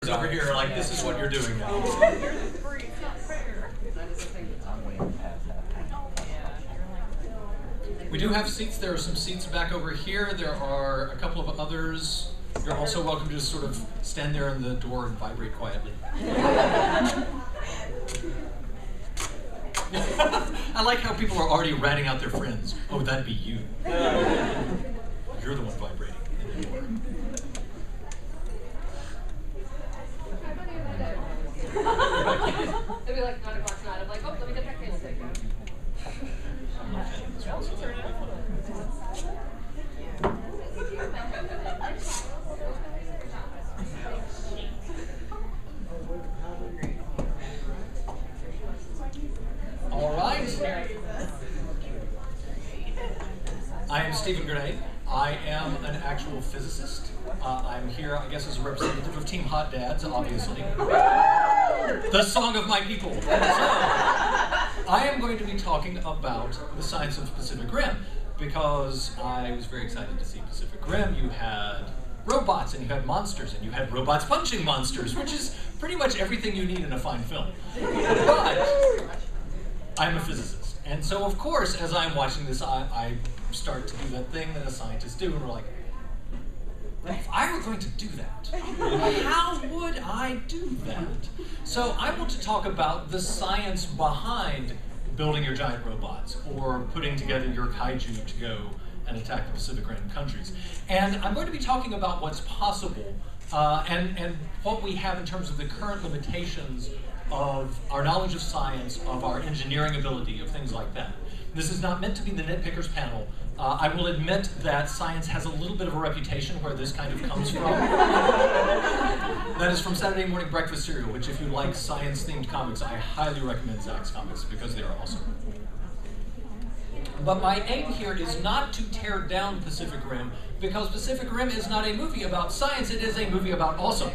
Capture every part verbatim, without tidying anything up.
over here, like, this is what you're doing now. We do have seats. There are some seats back over here. There are a couple of others. You're also welcome to just sort of stand there in the door and vibrate quietly. I like how people are already ratting out their friends. Oh, that'd be you. You're the one vibrating in the door. It'd be like nine o'clock tonight. I'm like, oh, let me get that case taken. All right. I am Stephen Granade. I am an actual physicist. Uh, I'm here, I guess, as a representative of Team Hot Dads, obviously. The song of my people. So, I am going to be talking about the science of Pacific Rim, because I was very excited to see Pacific Rim. You had robots, and you had monsters, and you had robots punching monsters, which is pretty much everything you need in a fine film. But I'm a physicist, and so of course, as I'm watching this, I, I start to do that thing that a scientist do, and we're like, if I were going to do that, how would I do that? So I want to talk about the science behind building your giant robots, or putting together your kaiju to go and attack the Pacific Rim countries. And I'm going to be talking about what's possible, uh, and, and what we have in terms of the current limitations of our knowledge of science, of our engineering ability, of things like that. This is not meant to be the nitpickers panel. Uh, I will admit that science has a little bit of a reputation where this kind of comes from. That is from Saturday Morning Breakfast Cereal, which, if you like science-themed comics, I highly recommend Zach's comics because they are awesome. But my aim here is not to tear down Pacific Rim, because Pacific Rim is not a movie about science, it is a movie about awesome.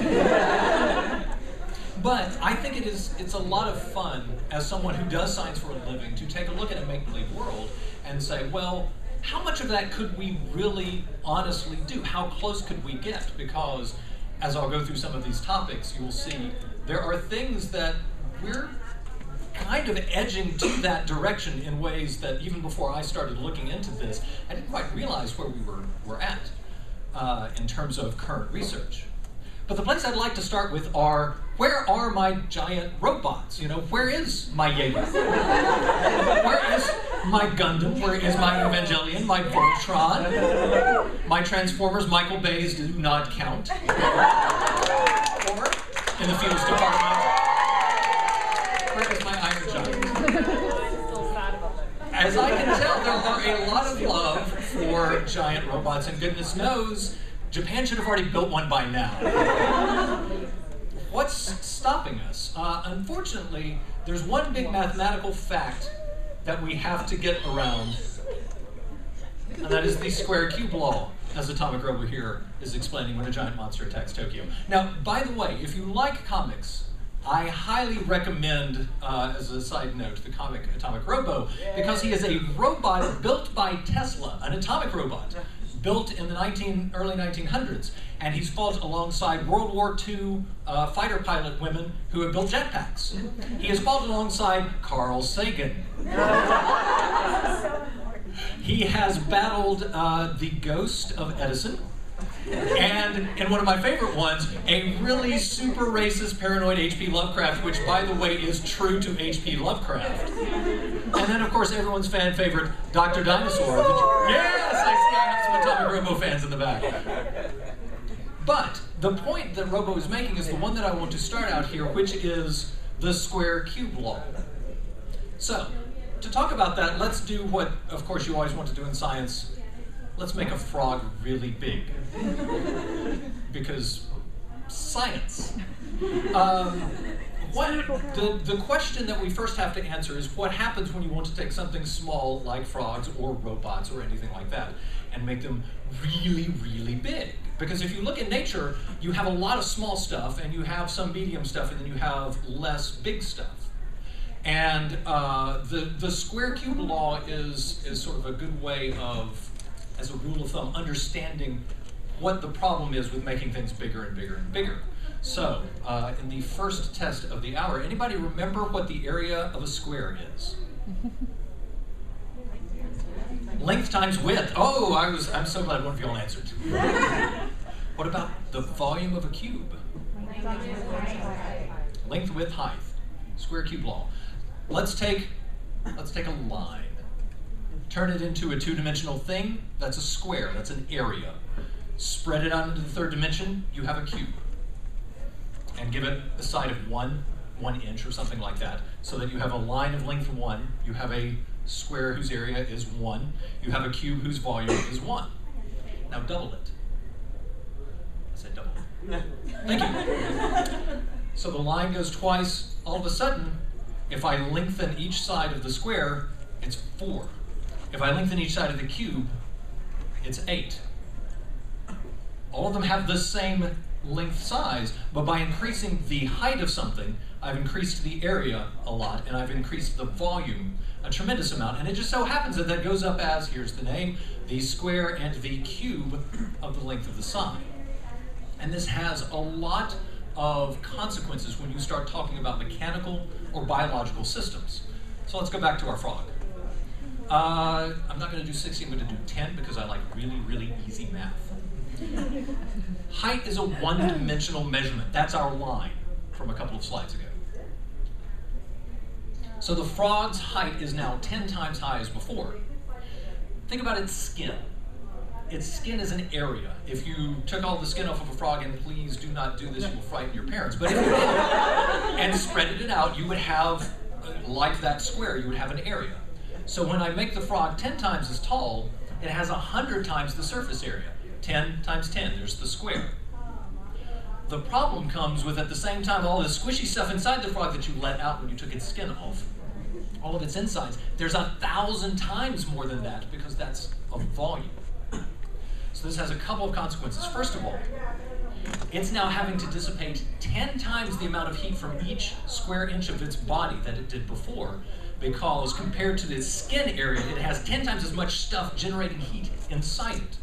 But I think it is, it's a lot of fun, as someone who does science for a living, to take a look at a make-believe world and say, well, how much of that could we really honestly do? How close could we get? Because as I'll go through some of these topics, you will see there are things that we're kind of edging to that direction in ways that even before I started looking into this, I didn't quite realize where we were, were at uh, in terms of current research. But the place I'd like to start with are, where are my giant robots? You know, where is my Jaeger? Where is my Gundam? Where is my Evangelion, my Voltron? My Transformers, Michael Bay's do not count. Or, in the Fields Department, where is my Iron Giant? As I can tell, there are a lot of love for giant robots, and goodness knows, Japan should have already built one by now. What's stopping us? Uh, unfortunately, there's one big mathematical fact that we have to get around, and that is the square cube law, as Atomic Robo here is explaining when a giant monster attacks Tokyo. Now, by the way, if you like comics, I highly recommend, uh, as a side note, the comic Atomic Robo, because he is a robot built by Tesla, an atomic robot, built in the nineteen, early nineteen hundreds, and he's fought alongside World War Two uh, fighter pilot women who have built jetpacks. He has fought alongside Carl Sagan. He has battled uh, the ghost of Edison, and in one of my favorite ones, a really super racist, paranoid H P Lovecraft, which, by the way, is true to H P Lovecraft. And then, of course, everyone's fan favorite, Doctor Dinosaur. Which, yes, I see I have some Atomic Robo fans in the back. But the point that Robo is making is the one that I want to start out here, which is the square cube law. So, to talk about that, let's do what, of course, you always want to do in science. Let's make a frog really big. Because science. Um, what, the, the question that we first have to answer is, what happens when you want to take something small like frogs or robots or anything like that and make them really, really big? Because if you look at nature, you have a lot of small stuff, and you have some medium stuff, and then you have less big stuff. And uh, the, the square cube law is, is sort of a good way of, as a rule of thumb, understanding what the problem is with making things bigger and bigger and bigger. So, uh, in the first test of the hour, anybody remember what the area of a square is? Length times width. Oh, I was, I'm so glad one of you all answered. What about the volume of a cube? Length, width, height. Square cube law. Let's take, let's take a line. Turn it into a two-dimensional thing. That's a square. That's an area. Spread it out into the third dimension. You have a cube. And give it a side of one, one inch or something like that, so that you have a line of length one. You have a square whose area is one. You have a cube whose volume is one. Now double it. I said double it. Thank you. So the line goes twice. All of a sudden, if I lengthen each side of the square, it's four. If I lengthen each side of the cube, it's eight. All of them have the same length size, but by increasing the height of something, I've increased the area a lot, and I've increased the volume a tremendous amount. And it just so happens that that goes up as, here's the name, the square and the cube of the length of the side. And this has a lot of consequences when you start talking about mechanical or biological systems. So let's go back to our frog. Uh, I'm not going to do sixty, I'm going to do ten because I like really, really easy math. Height is a one-dimensional measurement. That's our line from a couple of slides ago. So the frog's height is now ten times high as before. Think about its skin. Its skin is an area. If you took all the skin off of a frog, and please do not do this, you will frighten your parents, but if you did, and spreaded it out, you would have, like that square, you would have an area. So when I make the frog ten times as tall, it has one hundred times the surface area. ten times ten, there's the square. The problem comes with, at the same time, all the squishy stuff inside the frog that you let out when you took its skin off, all of its insides, there's a thousand times more than that because that's a volume. So this has a couple of consequences. First of all, it's now having to dissipate ten times the amount of heat from each square inch of its body that it did before, because compared to the skin area, it has ten times as much stuff generating heat inside it.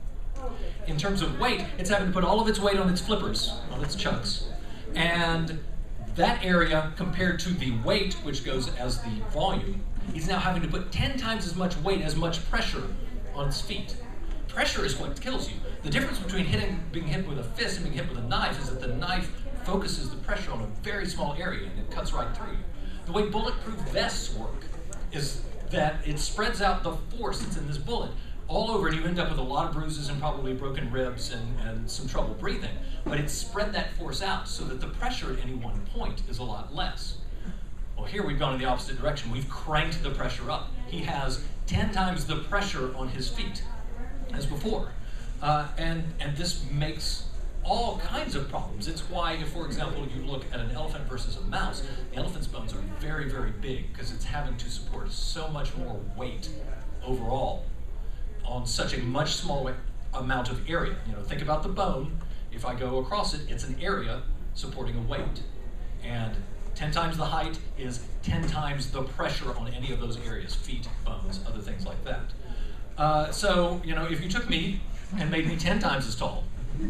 In terms of weight, it's having to put all of its weight on its flippers, on its chucks. And that area, compared to the weight, which goes as the volume, he's now having to put ten times as much weight, as much pressure on its feet. Pressure is what kills you. The difference between hitting, being hit with a fist and being hit with a knife is that the knife focuses the pressure on a very small area and it cuts right through you. The way bulletproof vests work is that it spreads out the force that's in this bullet all over, and you end up with a lot of bruises and probably broken ribs and, and some trouble breathing. But it's spread that force out so that the pressure at any one point is a lot less. Well, here we've gone in the opposite direction. We've cranked the pressure up. He has ten times the pressure on his feet as before. Uh, and, and this makes all kinds of problems. It's why, if, for example, you look at an elephant versus a mouse, the elephant's bones are very, very big because it's having to support so much more weight overall on such a much smaller amount of area. You know, think about the bone. If I go across it, it's an area supporting a weight. And ten times the height is ten times the pressure on any of those areas, feet, bones, other things like that. Uh, so, you know, if you took me and made me ten times as tall,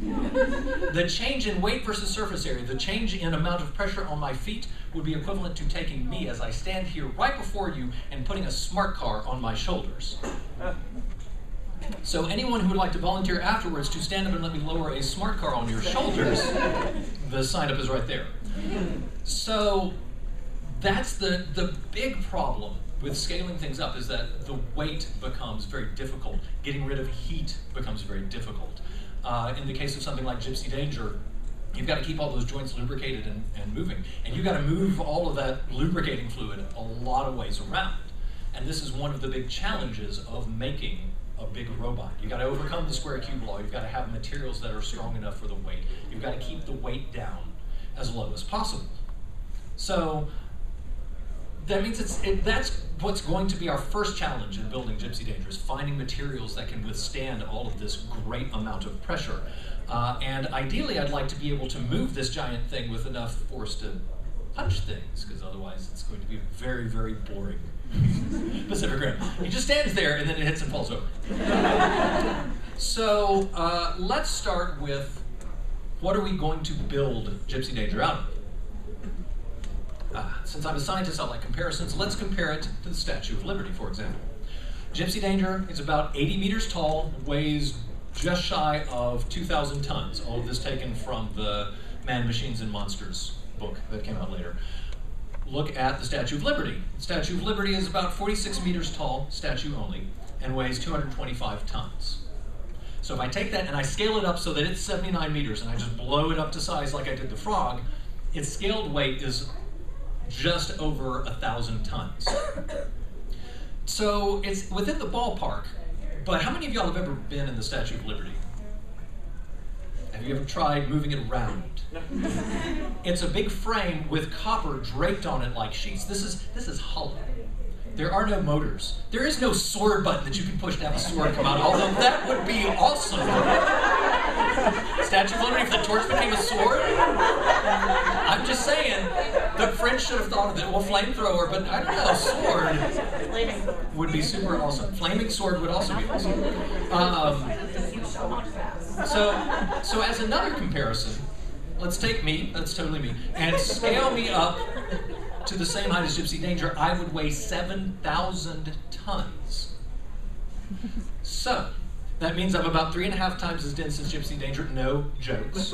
the change in weight versus surface area, the change in amount of pressure on my feet would be equivalent to taking me as I stand here right before you and putting a smart car on my shoulders. So anyone who would like to volunteer afterwards to stand up and let me lower a smart car on your shoulders, the sign up is right there. So that's the, the big problem with scaling things up, is that the weight becomes very difficult. Getting rid of heat becomes very difficult. Uh, in the case of something like Gypsy Danger, you've got to keep all those joints lubricated and, and moving. And you've got to move all of that lubricating fluid a lot of ways around. And this is one of the big challenges of making a big robot. You've got to overcome the square cube law. You've got to have materials that are strong enough for the weight. You've got to keep the weight down as low as possible. So that means it's, it, that's what's going to be our first challenge in building Gypsy Danger, is finding materials that can withstand all of this great amount of pressure. Uh, and ideally, I'd like to be able to move this giant thing with enough force to punch things, because otherwise it's going to be very, very boring. Pacific Rim. He just stands there and then it hits and falls over. So uh, let's start with what are we going to build Gypsy Danger out of? Uh, since I'm a scientist, I like comparisons. Let's compare it to the Statue of Liberty, for example. Gypsy Danger is about eighty meters tall, weighs just shy of two thousand tons. All of this taken from the Man, Machines, and Monsters book that came out later. Look at the Statue of Liberty. The Statue of Liberty is about forty-six meters tall, statue only, and weighs two hundred twenty-five tons. So if I take that and I scale it up so that it's seventy-nine meters, and I just blow it up to size like I did the frog, its scaled weight is just over a thousand tons. So it's within the ballpark, but how many of y'all have ever been in the Statue of Liberty? Have you ever tried moving it around? It's a big frame with copper draped on it like sheets. This is, this is hollow. There are no motors. There is no sword button that you can push to have a sword come out, although that would be awesome. Statue of Liberty, if the torch became a sword? I'm just saying, the French should have thought of it. Well, flamethrower, but I don't know, sword would be super awesome. Flaming sword would also be awesome. Um, so, so as another comparison, let's take me, that's totally me, and scale me up to the same height as Gypsy Danger. I would weigh seven thousand tons. So, that means I'm about three and a half times as dense as Gypsy Danger. No jokes.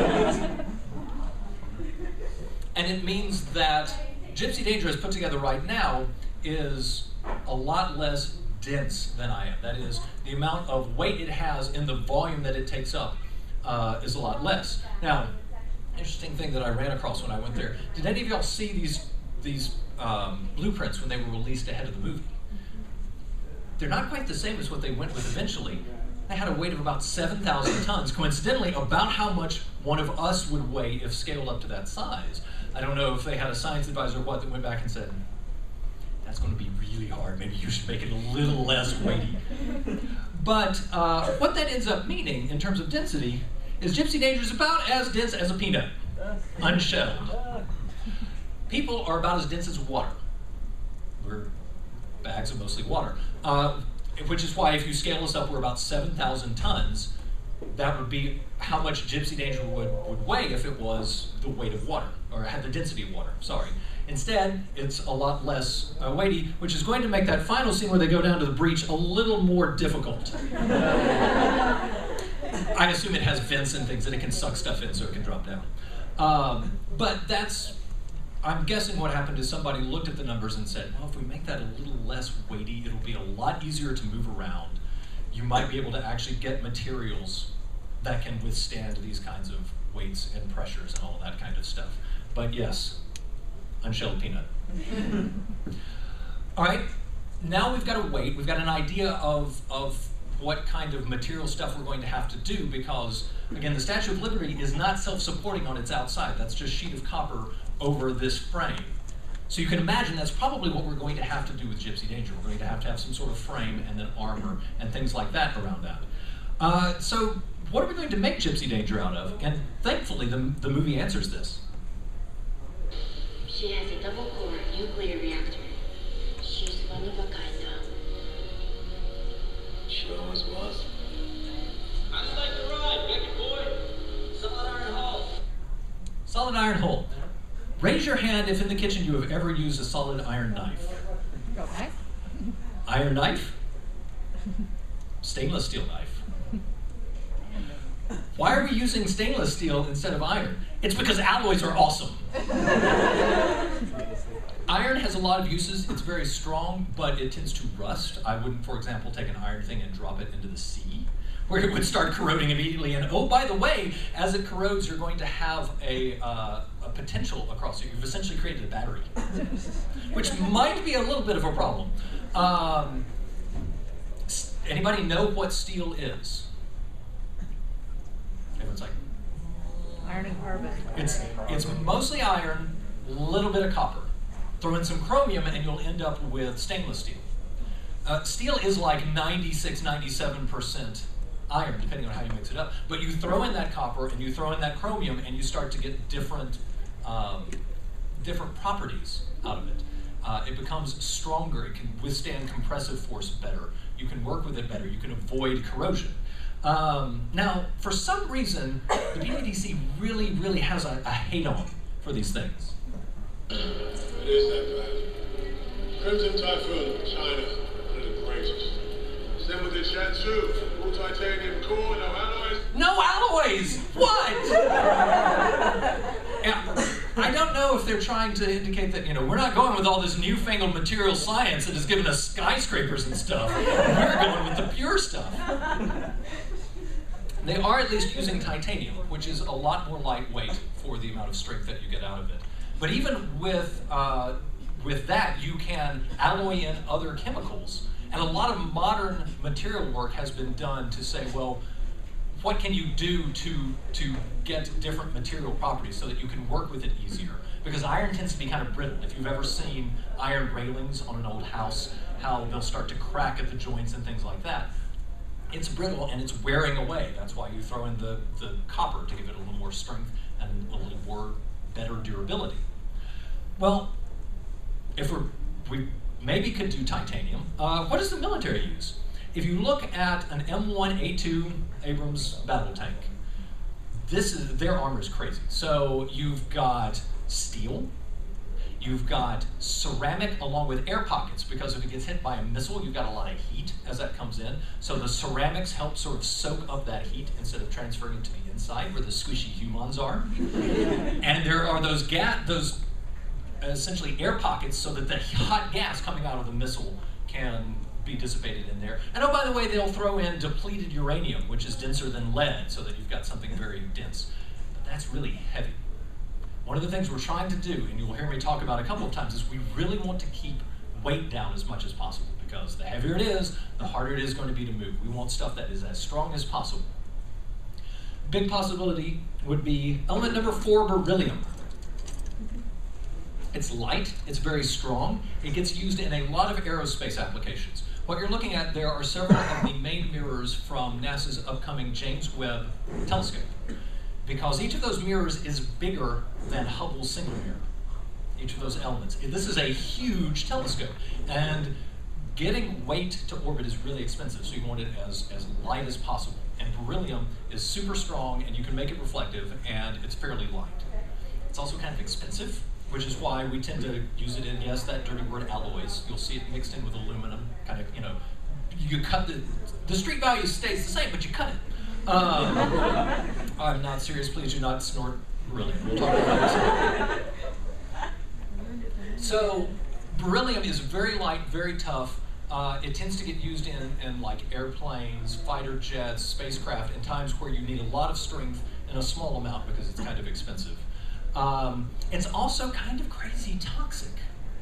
And it means that Gypsy Danger, as put together right now, is a lot less dense than I am. That is, the amount of weight it has in the volume that it takes up uh, is a lot less. Now, interesting thing that I ran across when I went there. Did any of y'all see these these um, blueprints when they were released ahead of the movie? They're not quite the same as what they went with eventually. They had a weight of about seven thousand tons, coincidentally about how much one of us would weigh if scaled up to that size. I don't know if they had a science advisor or what that went back and said, that's going to be really hard, maybe you should make it a little less weighty. But uh, what that ends up meaning in terms of density is Gypsy Danger is about as dense as a peanut, unshelled. People are about as dense as water. We're bags of mostly water. Uh, which is why if you scale us up, we're about seven thousand tons. That would be how much Gypsy Danger would, would weigh if it was the weight of water, or had the density of water, sorry. Instead, it's a lot less uh, weighty, which is going to make that final scene where they go down to the breach a little more difficult. I assume it has vents and things that it can suck stuff in so it can drop down. Um, but that's, I'm guessing what happened is somebody looked at the numbers and said, well, if we make that a little less weighty, it'll be a lot easier to move around. You might be able to actually get materials that can withstand these kinds of weights and pressures and all of that kind of stuff. But yes, unshelled peanut. All right, now we've got a weight, we've got an idea of, of what kind of material stuff we're going to have to do because, again, the Statue of Liberty is not self-supporting on its outside. That's just a sheet of copper over this frame. So you can imagine that's probably what we're going to have to do with Gypsy Danger. We're going to have to have some sort of frame and then armor and things like that around that. Uh, so what are we going to make Gypsy Danger out of? And thankfully, the, the movie answers this. She has a double-core nuclear reactor. She's one of a kind. She always was. I just like to ride, Becky boy. Solid iron hull. Solid iron hull. Raise your hand if in the kitchen you have ever used a solid iron knife. Okay. Iron knife? Stainless steel knife. Why are we using stainless steel instead of iron? It's because alloys are awesome. Iron has a lot of uses. It's very strong, but it tends to rust. I wouldn't, for example, take an iron thing and drop it into the sea, where it would start corroding immediately. And oh, by the way, as it corrodes, you're going to have a, uh, a potential across it. You've essentially created a battery, which might be a little bit of a problem. Um, anybody know what steel is? Everyone's like, Iron and carbon. It's, it's mostly iron, a little bit of copper. Throw in some chromium and you'll end up with stainless steel. Uh, steel is like ninety-six, ninety-seven percent iron, depending on how you mix it up. But you throw in that copper and you throw in that chromium and you start to get different, um, different properties out of it. Uh, it becomes stronger. It can withstand compressive force better. You can work with it better. You can avoid corrosion. Um, now, for some reason, the B B D C really, really has a, a hate-on for these things. It is that bad. Crimson Typhoon, China, one of the greatest. Same with the Shatsu, full titanium core, no alloys. No alloys! What? Yeah, I don't know if they're trying to indicate that, you know, we're not going with all this newfangled material science that has given us skyscrapers and stuff. We're going with the pure stuff. They are at least using titanium, which is a lot more lightweight for the amount of strength that you get out of it. But even with, uh, with that, you can alloy in other chemicals. And a lot of modern material work has been done to say, well, what can you do to, to get different material properties so that you can work with it easier? Because iron tends to be kind of brittle. If you've ever seen iron railings on an old house, how they'll start to crack at the joints and things like that. It's brittle and it's wearing away. That's why you throw in the, the copper to give it a little more strength and a little more better durability. Well, if we're, we maybe could do titanium, uh, what does the military use? If you look at an M one A two Abrams battle tank, this is, their armor is crazy. So you've got steel, you've got ceramic along with air pockets, because if it gets hit by a missile, you've got a lot of heat as that comes in. So the ceramics help sort of soak up that heat instead of transferring it to the inside where the squishy humans are. And there are those gas, those essentially air pockets so that the hot gas coming out of the missile can be dissipated in there. And oh, by the way, they'll throw in depleted uranium, which is denser than lead, so that you've got something very dense. But that's really heavy. One of the things we're trying to do, and you'll hear me talk about a couple of times, is we really want to keep weight down as much as possible, because the heavier it is, the harder it is going to be to move. We want stuff that is as strong as possible. Big possibility would be element number four, beryllium. It's light, it's very strong, it gets used in a lot of aerospace applications. What you're looking at there are several of the main mirrors from NASA's upcoming James Webb telescope, because each of those mirrors is bigger than Hubble's single mirror, each of those elements. This is a huge telescope, and getting weight to orbit is really expensive, so you want it as, as light as possible. And beryllium is super strong, and you can make it reflective, and it's fairly light. It's also kind of expensive, which is why we tend to use it in, yes, that dirty word alloys. You'll see it mixed in with aluminum, kind of, you know, you cut the, the street value stays the same, but you cut it. Um, I'm not serious, please do not snort beryllium. We'll talk about this. So, beryllium is very light, very tough. Uh, it tends to get used in, in like airplanes, fighter jets, spacecraft, in times where you need a lot of strength in a small amount because it's kind of expensive. Um, it's also kind of crazy toxic.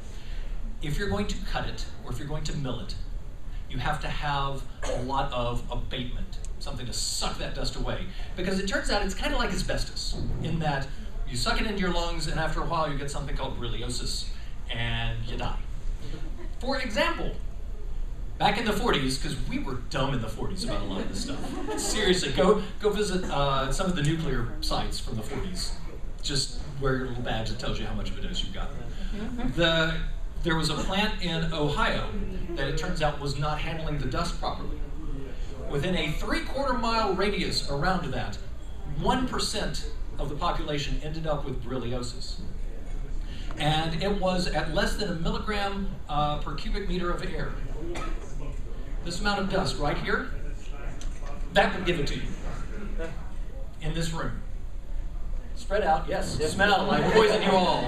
If you're going to cut it, or if you're going to mill it, you have to have a lot of abatement, something to suck that dust away. Because it turns out it's kind of like asbestos, in that you suck it into your lungs, and after a while you get something called berylliosis, and you die. For example, back in the forties, because we were dumb in the forties about a lot of this stuff. Seriously, go, go visit uh, some of the nuclear sites from the forties. Just wear your little badge that tells you how much of it is you've got. The, there was a plant in Ohio that it turns out was not handling the dust properly. Within a three-quarter mile radius around that, one percent of the population ended up with berylliosis. And it was at less than a milligram uh, per cubic meter of air. This amount of dust right here, that would give it to you in this room. Spread out, yes, smell, I poison you all.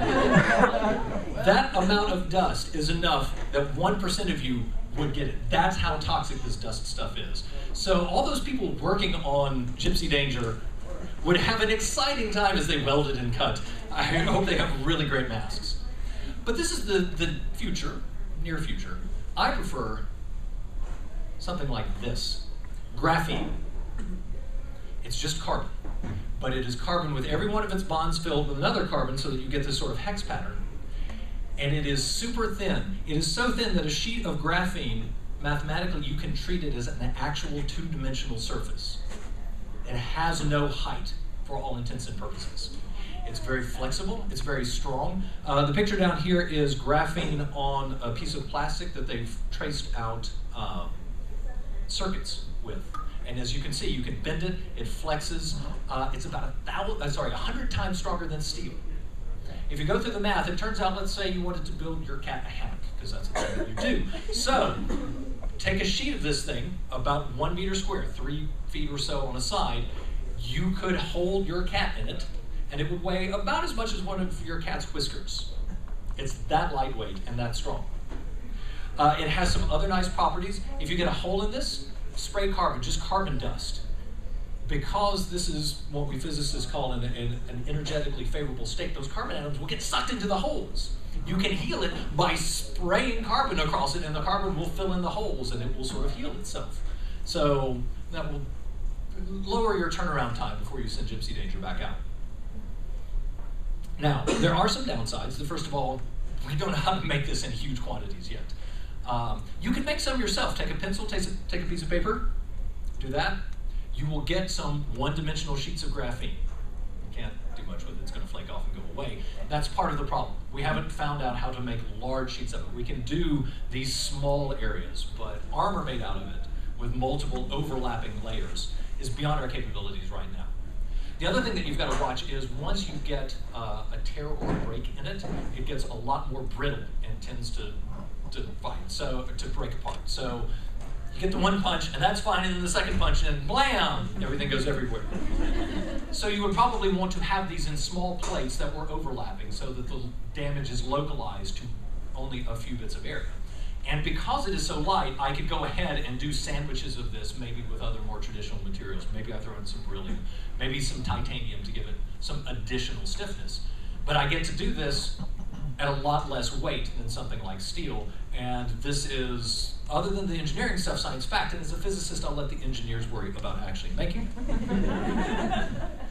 That amount of dust is enough that one percent of you would get it. That's how toxic this dust stuff is. So all those people working on Gypsy Danger would have an exciting time as they welded and cut. I hope they have really great masks. But this is the, the future, near future. I prefer something like this. Graphene. It's just carbon. But it is carbon with every one of its bonds filled with another carbon so that you get this sort of hex pattern. And it is super thin. It is so thin that a sheet of graphene, mathematically, you can treat it as an actual two-dimensional surface. It has no height for all intents and purposes. It's very flexible, it's very strong. Uh, the picture down here is graphene on a piece of plastic that they've traced out um, circuits with. And as you can see, you can bend it, it flexes. Uh, it's about a thousand, uh, sorry, a hundred times stronger than steel. If you go through the math, it turns out, let's say you wanted to build your cat a hammock, because that's the thing that you do. So, take a sheet of this thing, about one meter square, three feet or so on a side. You could hold your cat in it, and it would weigh about as much as one of your cat's whiskers. It's that lightweight and that strong. Uh, it has some other nice properties. If you get a hole in this, spray carbon, just carbon dust. Because this is what we physicists call an, an, an energetically favorable state, those carbon atoms will get sucked into the holes. You can heal it by spraying carbon across it, and the carbon will fill in the holes, and it will sort of heal itself. So that will lower your turnaround time before you send Gypsy Danger back out. Now, there are some downsides. The first of all, we don't know how to make this in huge quantities yet. Um, you can make some yourself. Take a pencil, take a, take a piece of paper, do that. You will get some one-dimensional sheets of graphene. You can't do much with it. It's going to flake off and go away. That's part of the problem. We haven't found out how to make large sheets of it. We can do these small areas, but armor made out of it with multiple overlapping layers is beyond our capabilities right now. The other thing that you've got to watch is once you get uh, a tear or a break in it, it gets a lot more brittle and tends to, to fight, so to break apart. So you get the one punch, and that's fine, and then the second punch, and blam, everything goes everywhere. So you would probably want to have these in small plates that were overlapping so that the damage is localized to only a few bits of area. And because it is so light, I could go ahead and do sandwiches of this, maybe with other more traditional materials. Maybe I throw in some beryllium, maybe some titanium to give it some additional stiffness. But I get to do this at a lot less weight than something like steel. And this is, other than the engineering stuff, science fact. And as a physicist, I'll let the engineers worry about actually making it.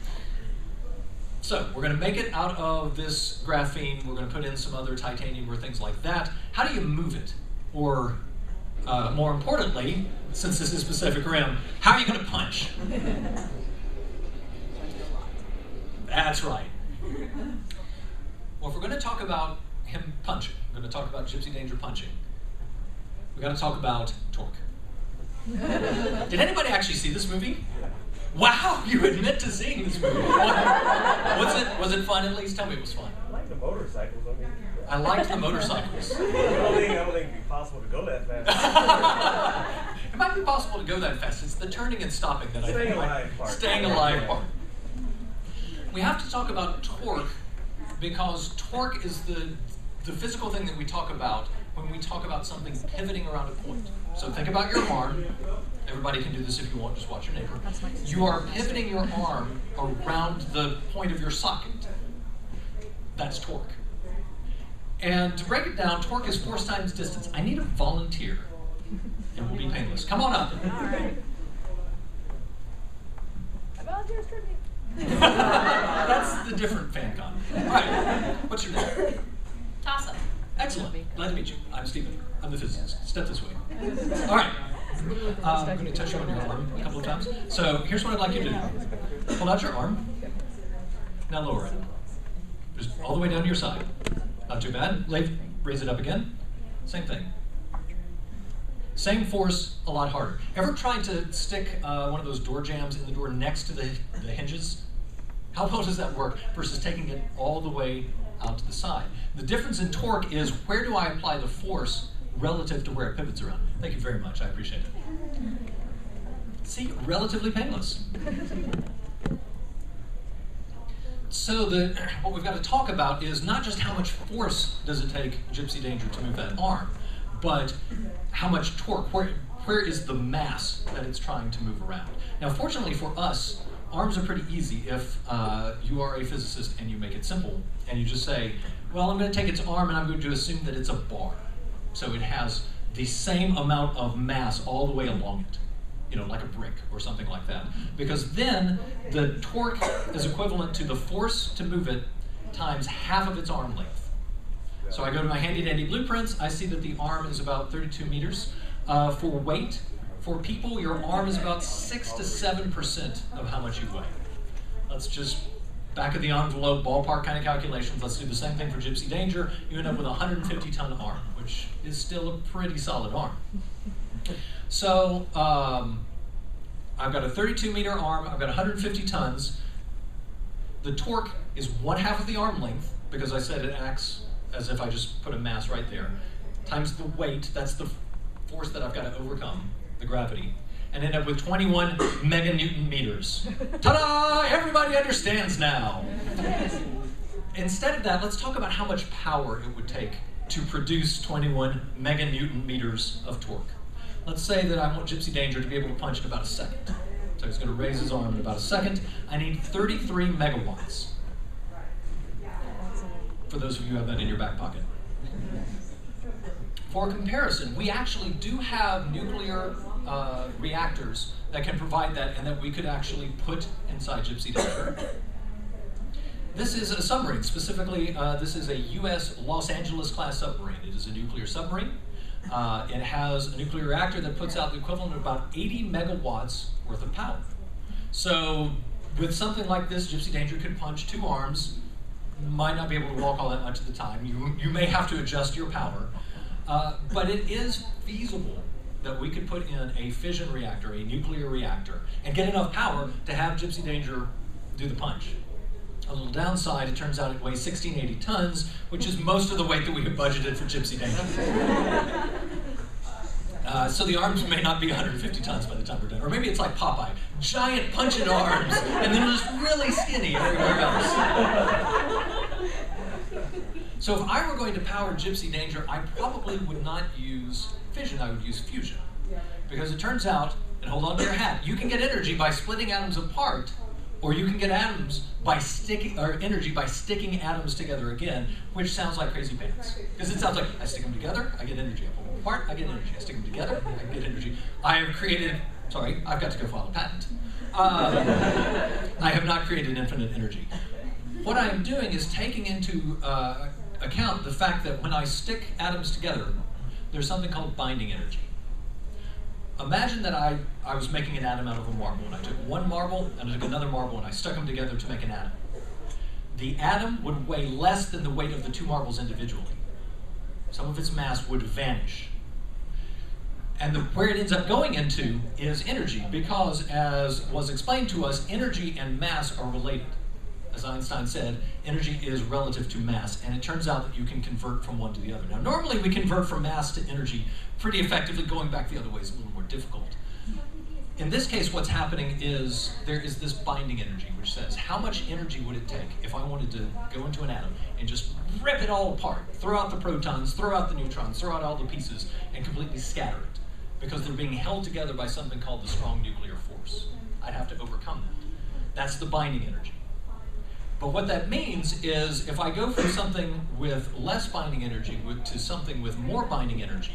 So we're going to make it out of this graphene. We're going to put in some other titanium or things like that. How do you move it? Or uh, more importantly, since this is Pacific Rim, how are you going to punch? That's right. Well, if we're going to talk about him punching, we're going to talk about Gypsy Danger punching, we've got to talk about torque. Did anybody actually see this movie? Wow, you admit to seeing this movie. What, was it was it fun at least? Tell me it was fun. I like the motorcycles. I mean, I liked the motorcycles. I don't think, I don't think it'd be possible to go that fast. It might be possible to go that fast. It's the turning and stopping that I think. Staying alive part. Staying alive part. We have to talk about torque because torque is the the physical thing that we talk about when we talk about something pivoting around a point. So think about your arm. Everybody can do this if you want, just watch your neighbor. You are pivoting your arm around the point of your socket. That's torque. And to break it down, torque is force times distance. I need a volunteer. It will be painless. Come on up. All right. I volunteer tribute. That's the different fan con. All right. What's your name? Toss-up. Excellent. Glad to meet you. I'm Stephen. I'm the physicist. Step this way. All right. Uh, I'm going to touch you on your arm a couple of times. So here's what I'd like you to do. Hold out your arm. Now lower it. Just all the way down to your side. Not too bad. Lay, raise it up again. Same thing. Same force, a lot harder. Ever tried to stick uh, one of those door jams in the door next to the, the hinges? How well does that work versus taking it all the way out to the side? The difference in torque is where do I apply the force relative to where it pivots around. Thank you very much. I appreciate it. See, relatively painless. So the, what we've got to talk about is not just how much force does it take Gypsy Danger to move that arm, but how much torque, where, where is the mass that it's trying to move around. Now fortunately for us, arms are pretty easy if uh, you are a physicist and you make it simple and you just say, well, I'm going to take its arm and I'm going to assume that it's a bar. So it has the same amount of mass all the way along it, you know, like a brick or something like that. Because then the torque is equivalent to the force to move it times half of its arm length. So I go to my handy dandy blueprints, I see that the arm is about thirty-two meters. Uh, for weight, for people, your arm is about six to seven percent of how much you weigh. Let's just back of the envelope, ballpark kind of calculations. Let's do the same thing for Gypsy Danger. You end up with a one hundred fifty ton arm, which is still a pretty solid arm. So um, I've got a thirty-two meter arm, I've got one hundred fifty tons. The torque is one half of the arm length, because I said it acts as if I just put a mass right there, times the weight, that's the force that I've got to overcome, the gravity, and end up with twenty-one meganewton meters. Ta-da! Everybody understands now. Instead of that, let's talk about how much power it would take to produce twenty-one meganewton meters of torque. Let's say that I want Gypsy Danger to be able to punch in about a second. So he's going to raise his arm in about a second. I need thirty-three megawatts. For those of you who have that in your back pocket. For comparison, we actually do have nuclear uh, reactors that can provide that and that we could actually put inside Gypsy Danger. This is a submarine. Specifically, uh, this is a U S Los Angeles class submarine. It is a nuclear submarine. Uh, it has a nuclear reactor that puts out the equivalent of about eighty megawatts worth of power. So with something like this, Gypsy Danger could punch two arms, might not be able to walk all that much at the time. You, you may have to adjust your power. Uh, but it is feasible that we could put in a fission reactor, a nuclear reactor, and get enough power to have Gypsy Danger do the punch. A little downside, it turns out it weighs sixteen eighty tons, which is most of the weight that we have budgeted for Gypsy Danger. Uh, so the arms may not be one hundred fifty tons by the time we're done. Or maybe it's like Popeye, giant punching arms, and then just really skinny everywhere else. So if I were going to power Gypsy Danger, I probably would not use fission, I would use fusion. Because it turns out, and hold on to your hat, you can get energy by splitting atoms apart, or you can get atoms by sticking, or energy by sticking atoms together again, which sounds like crazy pants. Because it sounds like, I stick them together, I get energy. I pull them apart, I get energy. I stick them together, I get energy. I have created, sorry, I've got to go file a patent. Um, I have not created infinite energy. What I am doing is taking into uh, account the fact that when I stick atoms together, there's something called binding energy. Imagine that I, I was making an atom out of a marble, and I took one marble and I took another marble and I stuck them together to make an atom. The atom would weigh less than the weight of the two marbles individually. Some of its mass would vanish. And the, where it ends up going into is energy, because as was explained to us, energy and mass are related. As Einstein said, energy is relative to mass, and it turns out that you can convert from one to the other. Now, normally we convert from mass to energy pretty effectively. Going back the other way is a little more difficult. In this case, what's happening is there is this binding energy, which says, how much energy would it take if I wanted to go into an atom and just rip it all apart, throw out the protons, throw out the neutrons, throw out all the pieces, and completely scatter it, because they're being held together by something called the strong nuclear force. I'd have to overcome that. That's the binding energy. But what that means is if I go from something with less binding energy to something with more binding energy,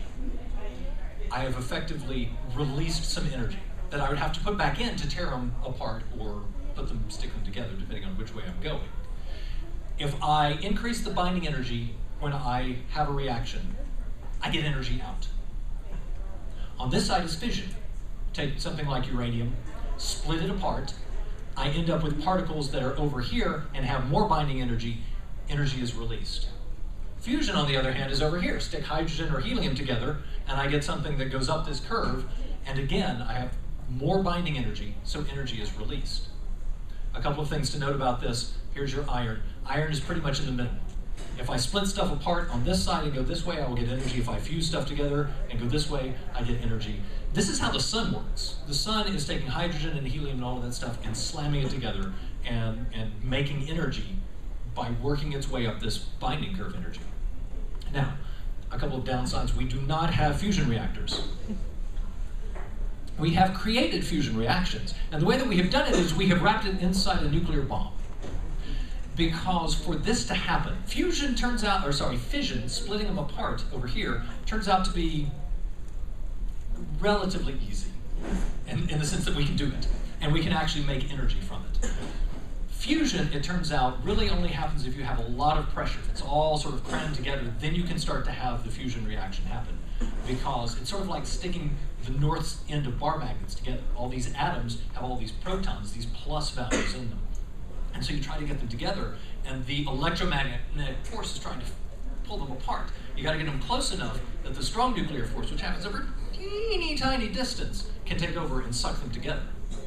I have effectively released some energy that I would have to put back in to tear them apart or put them, stick them together, depending on which way I'm going. If I increase the binding energy when I have a reaction, I get energy out. On this side is fission. Take something like uranium, split it apart, I end up with particles that are over here and have more binding energy, energy is released. Fusion, on the other hand, is over here. Stick hydrogen or helium together, and I get something that goes up this curve, and again, I have more binding energy, so energy is released. A couple of things to note about this. Here's your iron. Iron is pretty much in the middle. If I split stuff apart on this side and go this way, I will get energy. If I fuse stuff together and go this way, I get energy. This is how the sun works. The sun is taking hydrogen and helium and all of that stuff and slamming it together and, and making energy by working its way up this binding curve energy. Now, a couple of downsides. We do not have fusion reactors. We have created fusion reactions. And the way that we have done it is we have wrapped it inside a nuclear bomb. Because for this to happen, fusion turns out, or sorry, fission, splitting them apart over here, turns out to be relatively easy in, in the sense that we can do it. And we can actually make energy from it. Fusion, it turns out, really only happens if you have a lot of pressure. If it's all sort of crammed together, then you can start to have the fusion reaction happen. Because it's sort of like sticking the north end of bar magnets together. All these atoms have all these protons, these plus values in them. And so you try to get them together, and the electromagnetic force is trying to pull them apart. You got to get them close enough that the strong nuclear force, which happens over a teeny tiny distance, can take over and suck them together.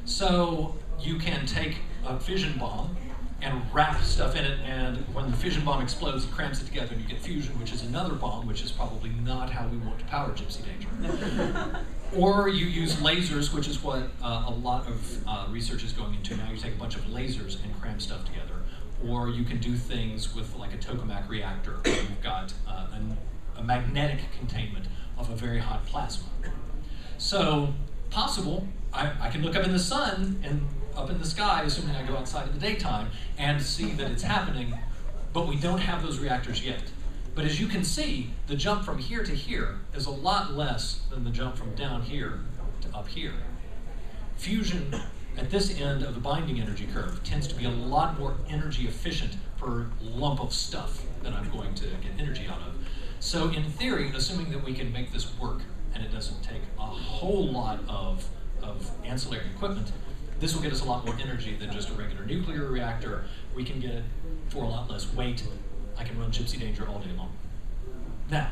So you can take a fission bomb and wrap stuff in it, and when the fission bomb explodes, it cramps it together, and you get fusion, which is another bomb, which is probably not how we want to power Gypsy Danger. Or you use lasers, which is what uh, a lot of uh, research is going into now. You take a bunch of lasers and cram stuff together. Or you can do things with like a tokamak reactor, where you've got uh, an, a magnetic containment of a very hot plasma. So, possible, I, I can look up in the sun and up in the sky, assuming I go outside in the daytime, and see that it's happening, but we don't have those reactors yet. But as you can see, the jump from here to here is a lot less than the jump from down here to up here. Fusion at this end of the binding energy curve tends to be a lot more energy efficient per lump of stuff that I'm going to get energy out of. So in theory, assuming that we can make this work and it doesn't take a whole lot of, of ancillary equipment, this will get us a lot more energy than just a regular nuclear reactor. We can get it for a lot less weight. I can run Gypsy Danger all day long. Now,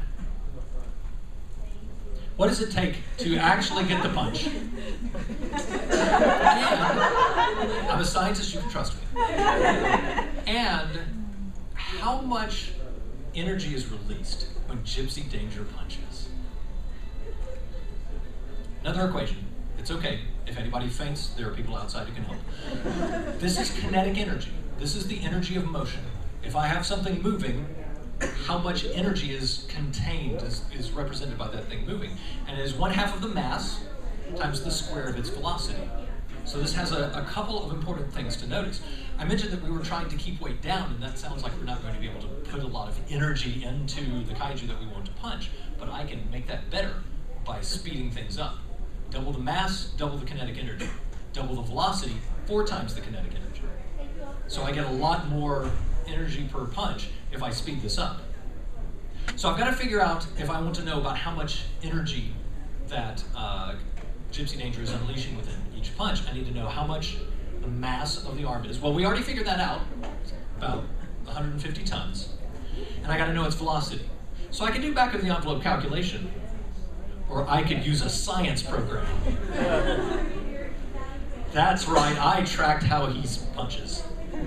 what does it take to actually get the punch? And I'm a scientist, you can trust me. And how much energy is released when Gypsy Danger punches? Another equation. It's okay. If anybody faints, there are people outside who can help. This is kinetic energy. This is the energy of motion. If I have something moving, how much energy is contained, is, is represented by that thing moving. And it is one half of the mass times the square of its velocity. So this has a, a couple of important things to notice. I mentioned that we were trying to keep weight down, and that sounds like we're not going to be able to put a lot of energy into the kaiju that we want to punch, but I can make that better by speeding things up. Double the mass, double the kinetic energy. Double the velocity, four times the kinetic energy. So I get a lot more energy per punch if I speed this up. So I've got to figure out, if I want to know about how much energy that uh, Gypsy Danger is unleashing within each punch, I need to know how much the mass of the arm is. Well, we already figured that out, about one hundred fifty tons. And I got to know its velocity. So I can do back of the envelope calculation, or I could use a science program. That's right, I tracked how he punches.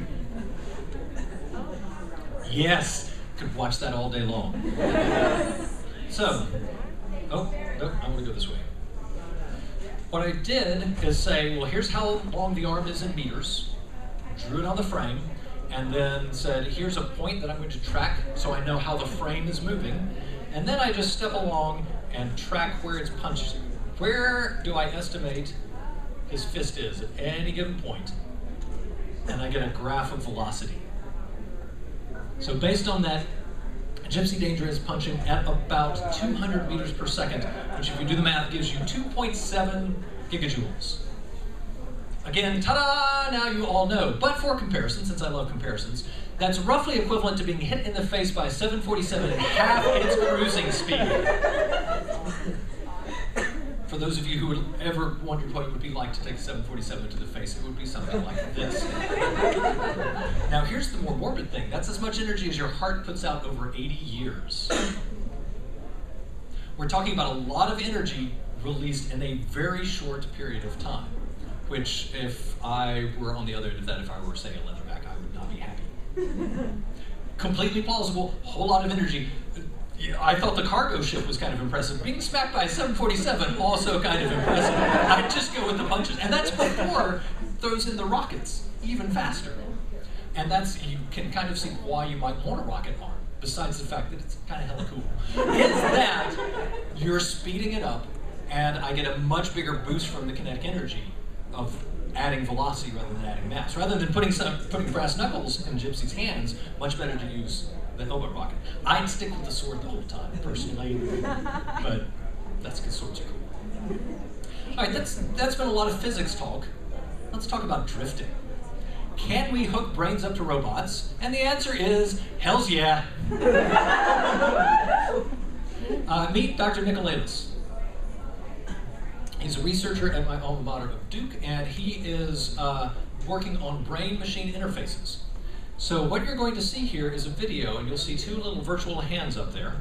Yes, could watch that all day long. So, oh, no, I want to go this way. What I did is say, well, here's how long the arm is in meters, drew it on the frame, and then said, here's a point that I'm going to track so I know how the frame is moving, and then I just step along and track where it's punched. Where do I estimate his fist is at any given point? And I get a graph of velocity. So based on that, Gypsy Danger is punching at about two hundred meters per second, which if you do the math gives you two point seven gigajoules. Again, ta-da, now you all know. But for comparison, since I love comparisons, that's roughly equivalent to being hit in the face by a seven forty-seven at half its cruising speed. For those of you who would ever wondered what it would be like to take a seven forty-seven to the face, it would be something like this. Now here's the more morbid thing. That's as much energy as your heart puts out over eighty years. We're talking about a lot of energy released in a very short period of time, which if I were on the other end of that, if I were, say, a leatherback, I would not be happy. Completely plausible, whole lot of energy. I thought the cargo ship was kind of impressive. Being smacked by a seven forty-seven, also kind of impressive. I'd just go with the punches. And that's before throws in the rockets, even faster. And that's, you can kind of see why you might want a rocket arm, besides the fact that it's kind of hella cool, is that you're speeding it up, and I get a much bigger boost from the kinetic energy of adding velocity rather than adding mass. Rather than putting some, putting brass knuckles in Gypsy's hands, much better to use the elbow rocket. I'd stick with the sword the whole time, personally, but that's because swords are cool. All right, that's, that's been a lot of physics talk. Let's talk about drifting. Can we hook brains up to robots? And the answer is, hells yeah. uh, meet Doctor Nicolelis. He's a researcher at my alma mater of Duke, and he is uh, working on brain-machine interfaces. So what you're going to see here is a video, and you'll see two little virtual hands up there.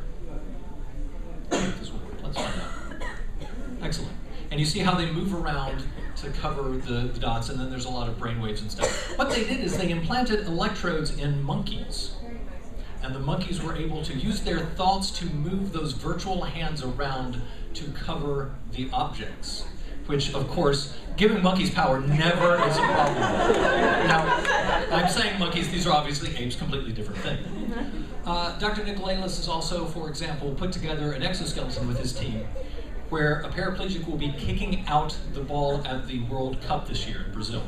This will work. Let's find out. Excellent. And you see how they move around to cover the, the dots, and then there's a lot of brain waves and stuff. What they did is they implanted electrodes in monkeys. And the monkeys were able to use their thoughts to move those virtual hands around to cover the objects. Which, of course, giving monkeys power never is a problem. Now, I'm saying monkeys, these are obviously apes, completely different thing. Uh, Doctor Nicolalis has also, for example, put together an exoskeleton with his team where a paraplegic will be kicking out the ball at the World Cup this year in Brazil.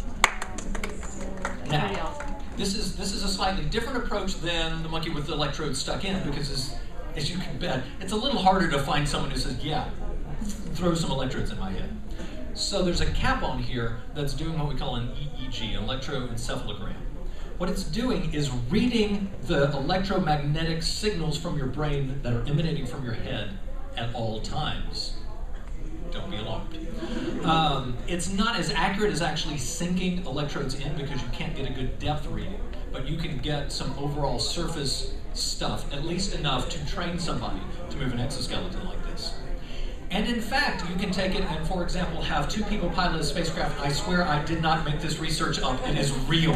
Now, this is, this is a slightly different approach than the monkey with the electrode stuck in, because as, as you can bet, it's a little harder to find someone who says, yeah, throw some electrodes in my head. So there's a cap on here that's doing what we call an E E G, electroencephalogram. What it's doing is reading the electromagnetic signals from your brain that are emanating from your head at all times. Don't be alarmed. Um, it's not as accurate as actually sinking electrodes in because you can't get a good depth reading, but you can get some overall surface stuff, at least enough to train somebody to move an exoskeleton like this. And in fact, you can take it and, for example, have two people pilot a spacecraft. I swear I did not make this research up. It is real.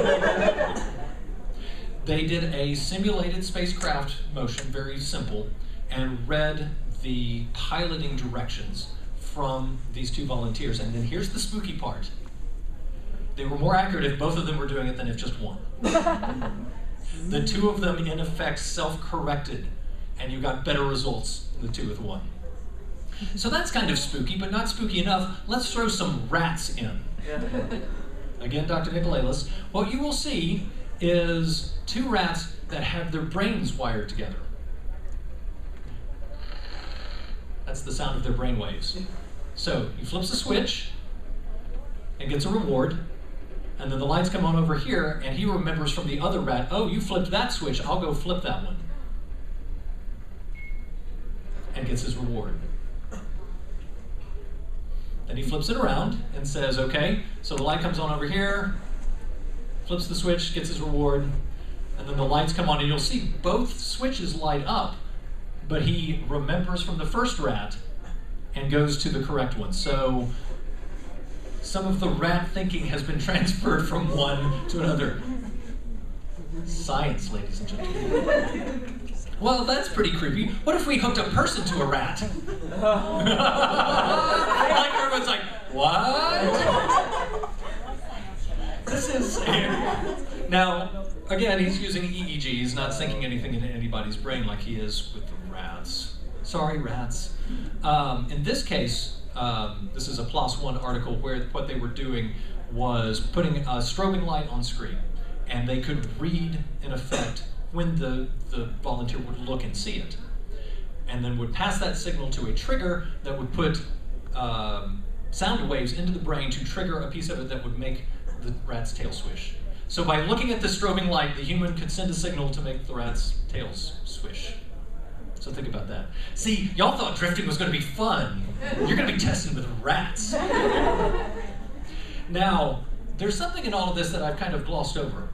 They did a simulated spacecraft motion, very simple, and read the piloting directions from these two volunteers. And then here's the spooky part. They were more accurate if both of them were doing it than if just one. The two of them, in effect, self-corrected, and you got better results than the two with one. So that's kind of spooky, but not spooky enough. Let's throw some rats in. Again, Doctor Nicolalis. What you will see is two rats that have their brains wired together. That's the sound of their brain waves. So he flips a switch and gets a reward, and then the lights come on over here, and he remembers from the other rat, oh, you flipped that switch, I'll go flip that one. And gets his reward. Then he flips it around and says, okay, so the light comes on over here, flips the switch, gets his reward, and then the lights come on, and you'll see both switches light up, but he remembers from the first rat and goes to the correct one. So some of the rat thinking has been transferred from one to another. Science, ladies and gentlemen. Well, that's pretty creepy. What if we hooked a person to a rat? Like everyone's like, what? This is... Now, again, he's using E E G. He's not sinking anything into anybody's brain like he is with the rats. Sorry, rats. Um, in this case, um, this is a PLOS One article where what they were doing was putting a strobing light on screen, and they could read, in effect, when the, the volunteer would look and see it, and then would pass that signal to a trigger that would put um, sound waves into the brain to trigger a piece of it that would make the rat's tail swish. So by looking at the strobing light, the human could send a signal to make the rat's tails swish. So think about that. See, y'all thought drifting was going to be fun. You're going to be testing with rats. Now, there's something in all of this that I've kind of glossed over.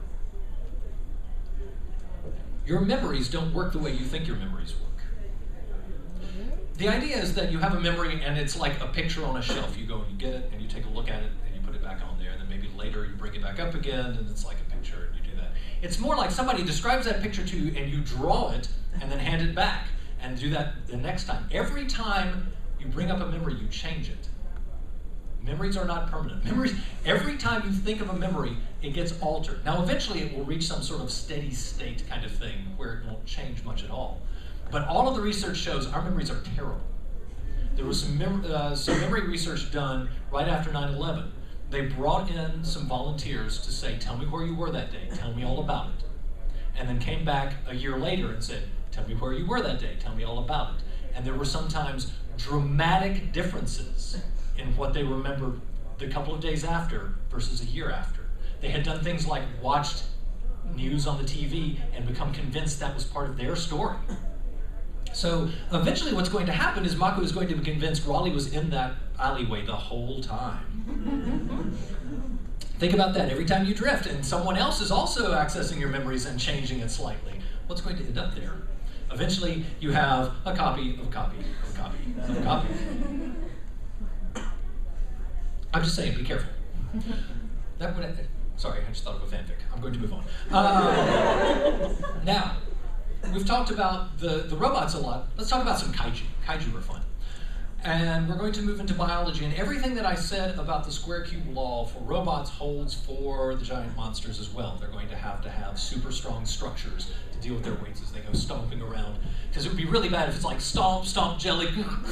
Your memories don't work the way you think your memories work. The idea is that you have a memory and it's like a picture on a shelf. You go and you get it and you take a look at it and you put it back on there, and then maybe later you bring it back up again and it's like a picture and you do that. It's more like somebody describes that picture to you and you draw it and then hand it back and do that the next time. Every time you bring up a memory, you change it. Memories are not permanent. Memories, every time you think of a memory, it gets altered. Now, eventually it will reach some sort of steady state kind of thing where it won't change much at all. But all of the research shows our memories are terrible. There was some, mem uh, some memory research done right after nine eleven. They brought in some volunteers to say, tell me where you were that day, tell me all about it. And then came back a year later and said, tell me where you were that day, tell me all about it. And there were sometimes dramatic differences in what they remembered the couple of days after versus a year after. They had done things like watched news on the T V and become convinced that was part of their story. So eventually what's going to happen is Mako is going to be convinced Raleigh was in that alleyway the whole time. Think about that. Every time you drift and someone else is also accessing your memories and changing it slightly, what's going to end up there? Eventually you have a copy of a copy of a copy of a copy. I'm just saying, be careful. That would. Sorry, I just thought of a fanfic. I'm going to move on. Uh, now, we've talked about the, the robots a lot. Let's talk about some kaiju. Kaiju are fun. And we're going to move into biology, and everything that I said about the square cube law for robots holds for the giant monsters as well. They're going to have to have super strong structures to deal with their weights as they go stomping around. Because it would be really bad if it's like stomp, stomp, jelly.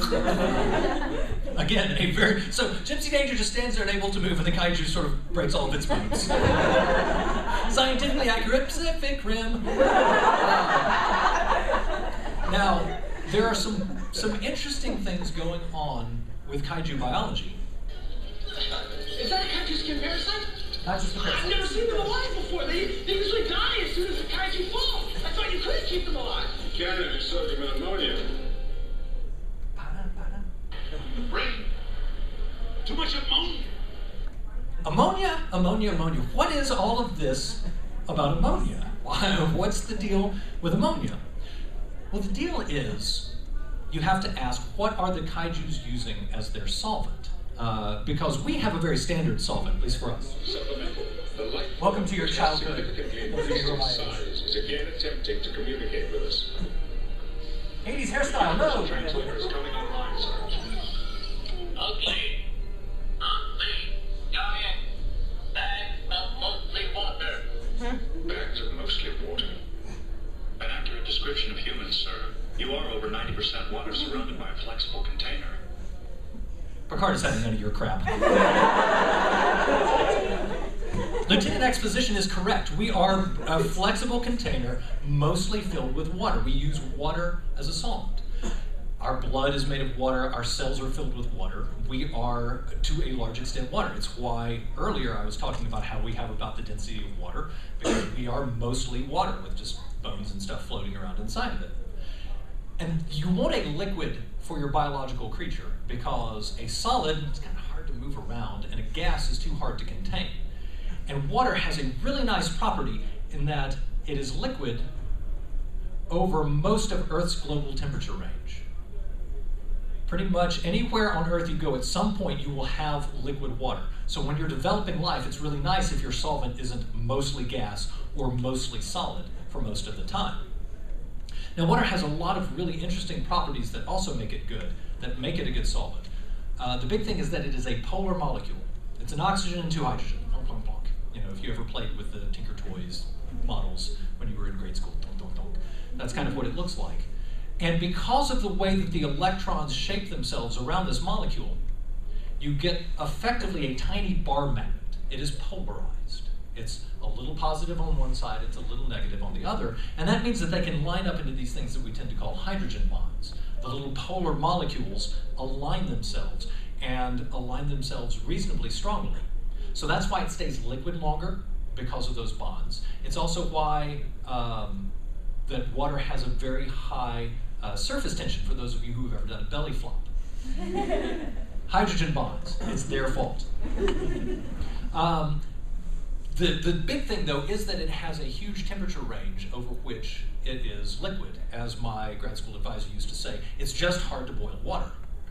Again, a very, so Gypsy Danger just stands there and able to move, and the kaiju sort of breaks all of its bones. Scientifically accurate Pacific Rim. Uh, now, there are some, some interesting things going on with kaiju biology. Is that a kaiju skin parasite? Not just the I've parasite. never seen them alive before. They, they usually die as soon as the kaiju fall. I thought you could keep them alive. You can if you soak them in ammonia. Rain. Too much ammonia. Ammonia, ammonia, ammonia. What is all of this about ammonia? What's the deal with ammonia? Well, the deal is you have to ask, what are the kaijus using as their solvent? Uh, because we have a very standard solvent, at least for us. Supplemental. The light Welcome to your which childhood. has significantly Those of you who are increased my in age. size is again attempting to communicate with us. eighties hairstyle, no! Translators coming online, sir. Ugly. Ugly. Giant. Bags of mostly water. Bags of mostly water. An accurate description of humans, sir. You are over ninety percent water surrounded by a flexible container. Picard is having none of your crap. Lieutenant Exposition is correct. We are a flexible container mostly filled with water. We use water as a solvent. Our blood is made of water. Our cells are filled with water. We are, to a large extent, water. It's why earlier I was talking about how we have about the density of water, because we are mostly water with just bones and stuff floating around inside of it. And you want a liquid for your biological creature, because a solid is kind of hard to move around, and a gas is too hard to contain. And water has a really nice property in that it is liquid over most of Earth's global temperature range. Pretty much anywhere on Earth you go, at some point you will have liquid water. So when you're developing life, it's really nice if your solvent isn't mostly gas or mostly solid for most of the time. Now, water has a lot of really interesting properties that also make it good, that make it a good solvent. Uh, the big thing is that it is a polar molecule. It's an oxygen and two hydrogen. Plonk, plonk, plonk. You know, if you ever played with the Tinker Toys models when you were in grade school, donk, donk, donk. That's kind of what it looks like. And because of the way that the electrons shape themselves around this molecule, you get effectively a tiny bar magnet. It is polarized. It's a little positive on one side, it's a little negative on the other, and that means that they can line up into these things that we tend to call hydrogen bonds. The little polar molecules align themselves, and align themselves reasonably strongly. So that's why it stays liquid longer, because of those bonds. It's also why um, that water has a very high uh, surface tension, for those of you who have ever done a belly flop. Hydrogen bonds, it's their fault. Um, The, the big thing, though, is that it has a huge temperature range over which it is liquid. As my grad school advisor used to say, it's just hard to boil water.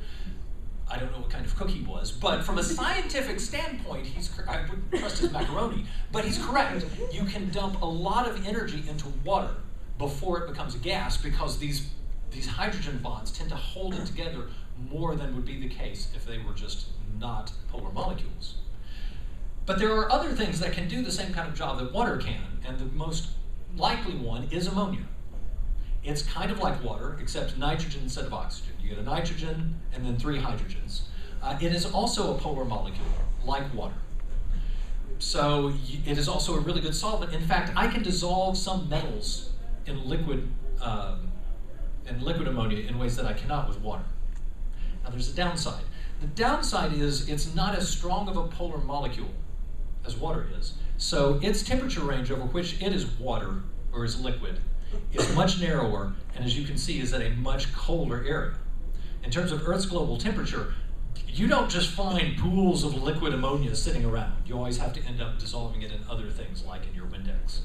I don't know what kind of cook he was, but from a scientific standpoint, he's, I wouldn't trust his macaroni, but he's correct. You can dump a lot of energy into water before it becomes a gas, because these, these hydrogen bonds tend to hold it together more than would be the case if they were just not polar molecules. But there are other things that can do the same kind of job that water can, and the most likely one is ammonia. It's kind of like water, except nitrogen instead of oxygen. You get a nitrogen and then three hydrogens. Uh, it is also a polar molecule, like water. So it is also a really good solvent. In fact, I can dissolve some metals in liquid, um, in liquid ammonia in ways that I cannot with water. Now there's a downside. The downside is it's not as strong of a polar molecule as water is. So its temperature range over which it is water, or is liquid, is much narrower, and as you can see, is at a much colder area. In terms of Earth's global temperature, you don't just find pools of liquid ammonia sitting around. You always have to end up dissolving it in other things, like in your Windex.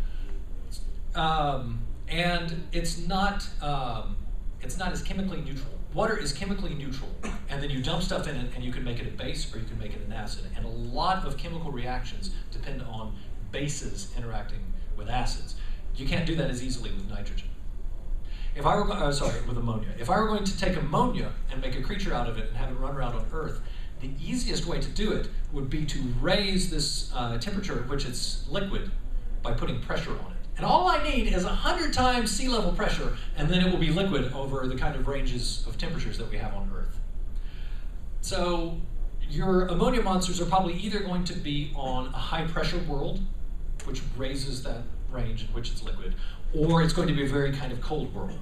Um, and it's not, um, it's not as chemically neutral. Water is chemically neutral and then you dump stuff in it, and you can make it a base or you can make it an acid. And a lot of chemical reactions depend on bases interacting with acids. You can't do that as easily with nitrogen. If I were, uh, sorry, with ammonia. If I were going to take ammonia and make a creature out of it and have it run around on Earth, the easiest way to do it would be to raise this uh, temperature at which it's liquid by putting pressure on it. And all I need is one hundred times sea level pressure, and then it will be liquid over the kind of ranges of temperatures that we have on Earth. So your ammonia monsters are probably either going to be on a high pressure world, which raises that range in which it's liquid, or it's going to be a very kind of cold world.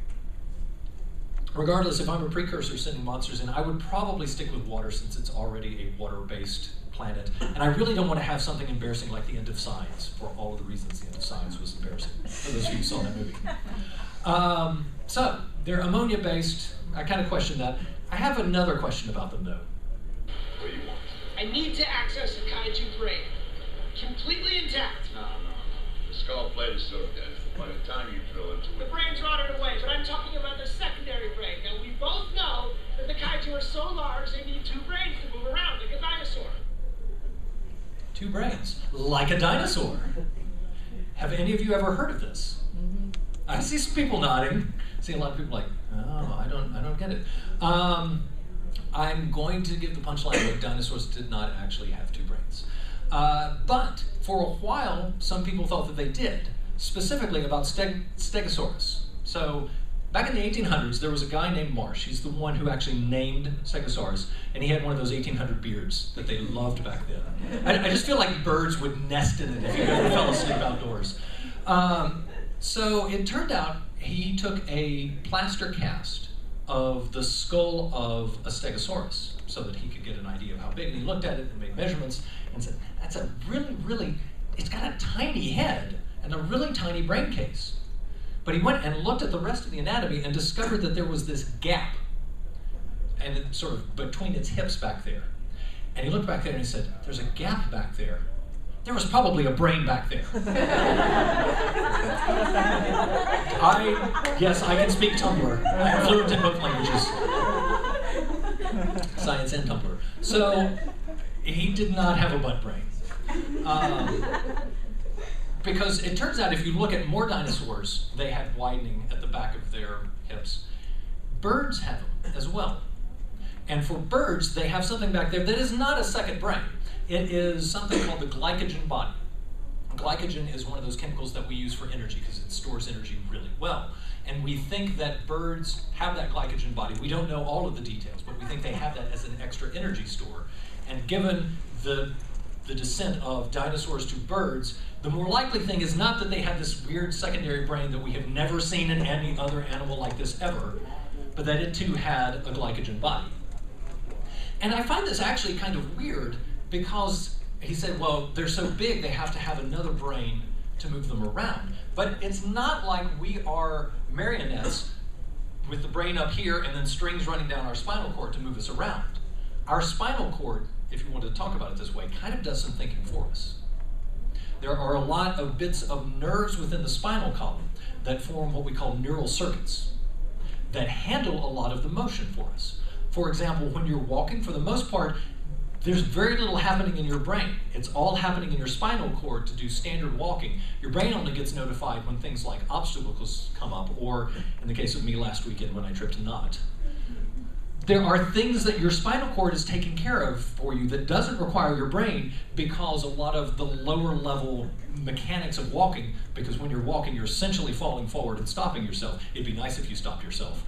Regardless, if I'm a precursor sending monsters in, I would probably stick with water since it's already a water-based planet. And I really don't want to have something embarrassing like the end of Science, for all of the reasons the end of Science was embarrassing, for those of you who saw that movie. Um, so, they're ammonia-based. I kind of question that. I have another question about them, though. What do you want? I need to access the kaiju brain. Completely intact. No, no. The skull plate is still dead. By the time you drill into The it... brain's rotted away, but I'm talking about the secondary brain. Now, we both know that the kaiju are so large they need two brains to move around, like a dinosaur. Two brains, like a dinosaur. Have any of you ever heard of this? Mm-hmm. I see some people nodding. I see a lot of people like, oh, I don't, I don't get it. Um, I'm going to give the punchline that dinosaurs did not actually have two brains. Uh, but for a while, some people thought that they did, specifically about Steg Stegosaurus. So back in the eighteen hundreds, there was a guy named Marsh. He's the one who actually named Stegosaurus, and he had one of those eighteen hundred beards that they loved back then. I, I just feel like birds would nest in it if you ever fell asleep outdoors. Um, so it turned out he took a plaster cast of the skull of a Stegosaurus so that he could get an idea of how big, and he looked at it and made measurements and said, that's a really, really, it's got a tiny head and a really tiny brain case. But he went and looked at the rest of the anatomy and discovered that there was this gap and it sort of between its hips back there. And he looked back there and he said, there's a gap back there. There was probably a brain back there. I, yes, I can speak Tumblr. I'm fluent in both languages. Science and Tumblr. So he did not have a butt brain. Um, because it turns out if you look at more dinosaurs, they had widening at the back of their hips. Birds have them as well. And for birds, they have something back there that is not a second brain. It is something called the glycogen body. Glycogen is one of those chemicals that we use for energy because it stores energy really well. And we think that birds have that glycogen body. We don't know all of the details, but we think they have that as an extra energy store. And given the, the descent of dinosaurs to birds, the more likely thing is not that they have this weird secondary brain that we have never seen in any other animal like this ever, but that it too had a glycogen body. And I find this actually kind of weird because he said, well, they're so big they have to have another brain to move them around. But it's not like we are marionettes with the brain up here and then strings running down our spinal cord to move us around. Our spinal cord, if you want to talk about it this way, kind of does some thinking for us. There are a lot of bits of nerves within the spinal column that form what we call neural circuits that handle a lot of the motion for us. For example, when you're walking, for the most part, there's very little happening in your brain. It's all happening in your spinal cord to do standard walking. Your brain only gets notified when things like obstacles come up, or in the case of me last weekend when I tripped a knot. There are things that your spinal cord is taking care of for you that doesn't require your brain because a lot of the lower level mechanics of walking, because when you're walking, you're essentially falling forward and stopping yourself. It'd be nice if you stopped yourself.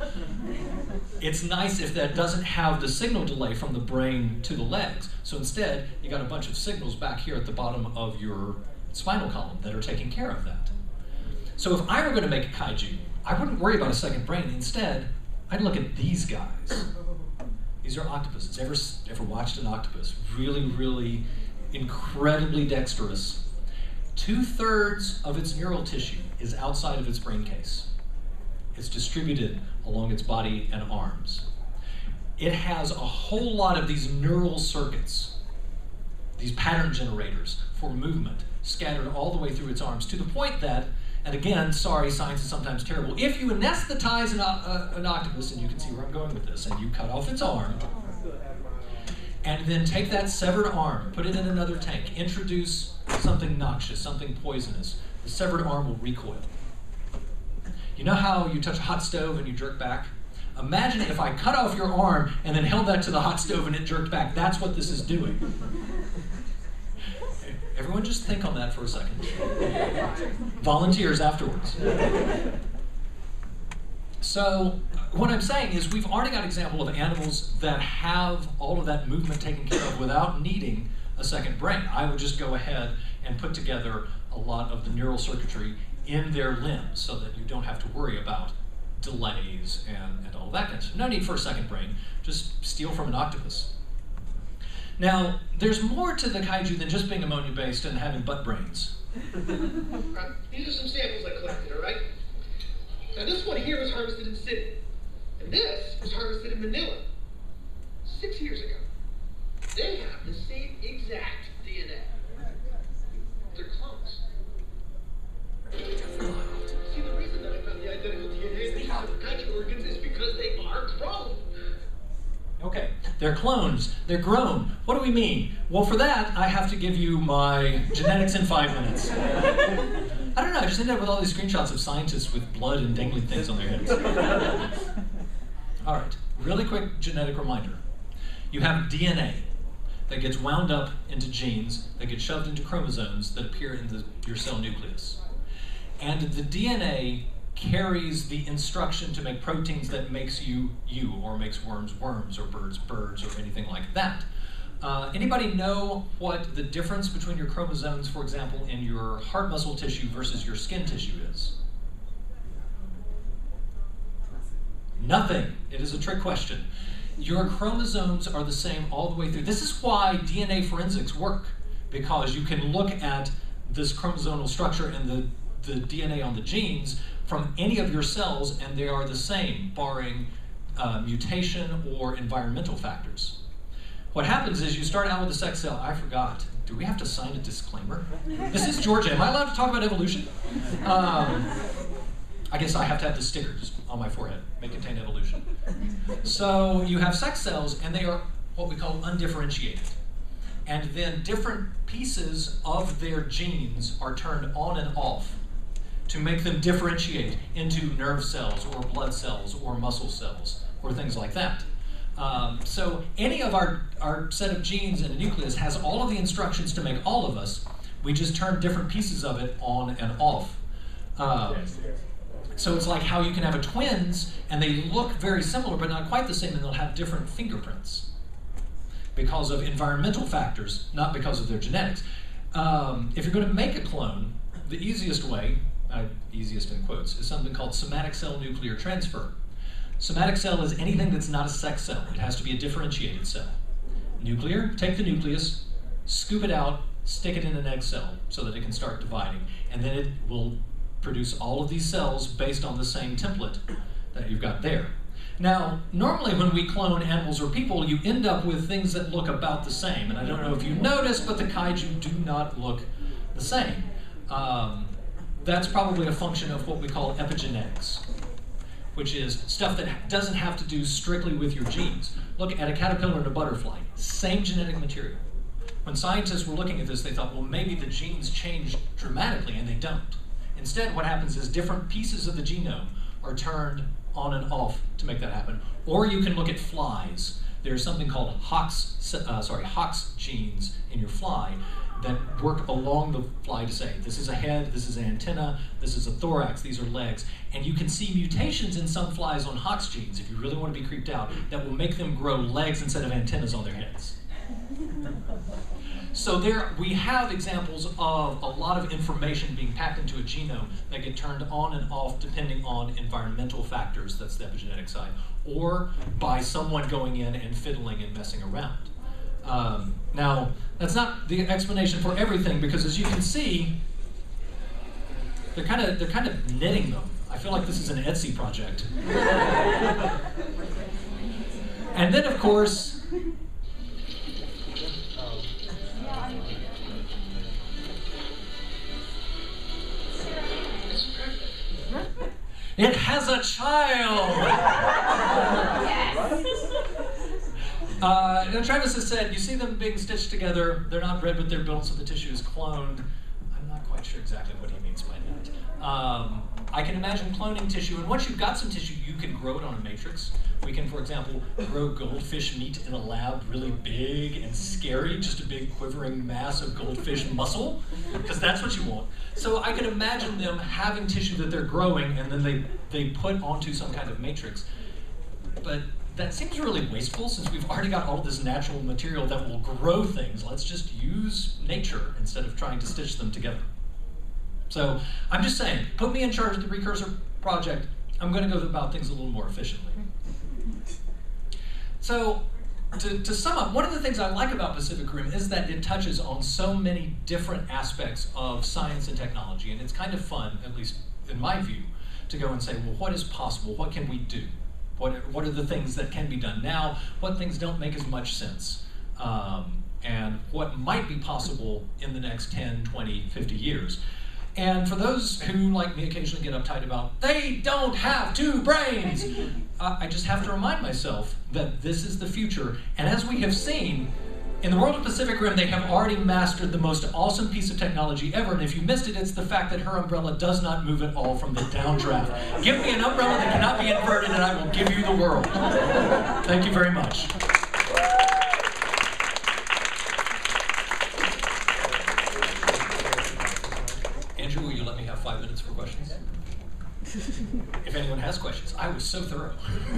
It's nice if that doesn't have the signal delay from the brain to the legs. So instead, you got a bunch of signals back here at the bottom of your spinal column that are taking care of that. So if I were going to make a kaiju, I wouldn't worry about a second brain. Instead, I'd look at these guys. These are octopuses. Ever, ever watched an octopus? Really, really incredibly dexterous. Two-thirds of its neural tissue is outside of its brain case. It's distributed along its body and arms. It has a whole lot of these neural circuits, these pattern generators for movement, scattered all the way through its arms, to the point that, And again, sorry, science is sometimes terrible. If you anesthetize an, uh, an octopus, and you can see where I'm going with this, and you cut off its arm, and then take that severed arm, put it in another tank, introduce something noxious, something poisonous, the severed arm will recoil. You know how you touch a hot stove and you jerk back? Imagine if I cut off your arm and then held that to the hot stove and it jerked back. That's what this is doing. Everyone just think on that for a second. Volunteers afterwards. So what I'm saying is we've already got an example of animals that have all of that movement taken care of without needing a second brain. I would just go ahead and put together a lot of the neural circuitry in their limbs so that you don't have to worry about delays and, and all that kind of stuff. No need for a second brain. Just steal from an octopus. Now, there's more to the kaiju than just being ammonia-based and having butt brains. Uh, these are some samples I collected, all right? Now, this one here was harvested in Sydney, and this was harvested in Manila six years ago. They have the same exact D N A. They're clones. See, the reason that I found the identical D N A in these kaiju organs is because they are grown. Okay, they're clones, they're grown. What do we mean? Well, for that, I have to give you my genetics in five minutes. I don't know, I just ended up with all these screenshots of scientists with blood and dangling things on their heads. All right, really quick genetic reminder. You have D N A that gets wound up into genes that get shoved into chromosomes that appear in the, your cell nucleus. And the D N A carries the instruction to make proteins that makes you you, or makes worms worms, or birds birds, or anything like that. Uh, anybody know what the difference between your chromosomes, for example, in your heart muscle tissue versus your skin tissue is? Nothing. It is a trick question. Your chromosomes are the same all the way through. This is why D N A forensics work, because you can look at this chromosomal structure and the, the D N A on the genes from any of your cells, and they are the same, barring uh, mutation or environmental factors. What happens is you start out with a sex cell. I forgot. Do we have to sign a disclaimer? This is Georgia. Am I allowed to talk about evolution? Um, I guess I have to have the stickers on my forehead. May contain evolution. So you have sex cells, and they are what we call undifferentiated. And then different pieces of their genes are turned on and off to make them differentiate into nerve cells or blood cells or muscle cells or things like that. Um, so any of our, our set of genes in a nucleus has all of the instructions to make all of us. We just turn different pieces of it on and off. Um, so it's like how you can have a twins and they look very similar but not quite the same, and they'll have different fingerprints because of environmental factors, not because of their genetics. Um, if you're going to make a clone, the easiest way, Uh, easiest in quotes, is something called somatic cell nuclear transfer. Somatic cell is anything that's not a sex cell. It has to be a differentiated cell. Nuclear, take the nucleus, scoop it out, stick it in an egg cell so that it can start dividing, and then it will produce all of these cells based on the same template that you've got there. Now, normally when we clone animals or people, you end up with things that look about the same, and I don't know if you noticed, but the kaiju do not look the same. Um, That's probably a function of what we call epigenetics, which is stuff that doesn't have to do strictly with your genes. Look at a caterpillar and a butterfly, same genetic material. When scientists were looking at this, they thought, well, maybe the genes change dramatically, and they don't. Instead, what happens is different pieces of the genome are turned on and off to make that happen. Or you can look at flies. There's something called Hox, uh, sorry, Hox genes in your fly that work along the fly to say, this is a head, this is an antenna, this is a thorax, these are legs. And you can see mutations in some flies on Hox genes, if you really want to be creeped out, that will make them grow legs instead of antennas on their heads. So there, we have examples of a lot of information being packed into a genome that get turned on and off depending on environmental factors, that's the epigenetic side, or by someone going in and fiddling and messing around. Um, now, that's not the explanation for everything, because as you can see, they're kind of they're kind of knitting them. I feel like this is an Etsy project. And then, of course, It's It has a child! Uh, and Travis has said, you see them being stitched together, they're not bred, but they're built so the tissue is cloned. I'm not quite sure exactly what he means by that. Um, I can imagine cloning tissue, and once you've got some tissue, you can grow it on a matrix. We can, for example, grow goldfish meat in a lab really big and scary, just a big quivering mass of goldfish muscle, because that's what you want. So I can imagine them having tissue that they're growing, and then they, they put onto some kind of matrix. But that seems really wasteful, since we've already got all this natural material that will grow things. Let's just use nature instead of trying to stitch them together. So I'm just saying, put me in charge of the precursor project. I'm going to go about things a little more efficiently. So to, to sum up, one of the things I like about Pacific Rim is that it touches on so many different aspects of science and technology, and it's kind of fun, at least in my view, to go and say, well, what is possible? What can we do? What are, what are the things that can be done now? What things don't make as much sense? Um, and what might be possible in the next ten, twenty, fifty years? And for those who, like me, occasionally get uptight about, they don't have two brains, uh, I just have to remind myself that this is the future. And as we have seen, in the world of Pacific Rim, they have already mastered the most awesome piece of technology ever. And if you missed it, it's the fact that her umbrella does not move at all from the downdraft. Give me an umbrella that cannot be inverted, and I will give you the world. Thank you very much. Andrew, will you let me have five minutes for questions? If anyone has questions. I was so thorough.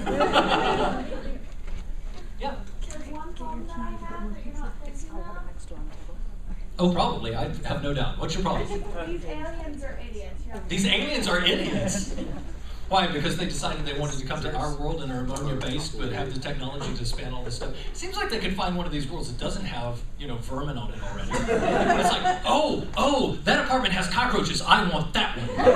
Yeah. There's one problem that I have that you're not thinking of. Oh, probably. I have no doubt. What's your problem? These aliens are idiots. Yeah. These aliens are idiots. Why? Because they decided they wanted to come to our world and are ammonia-based, but have the technology to span all this stuff. It seems like they could find one of these worlds that doesn't have, you know, vermin on it already. It's like, oh, oh, that apartment has cockroaches. I want that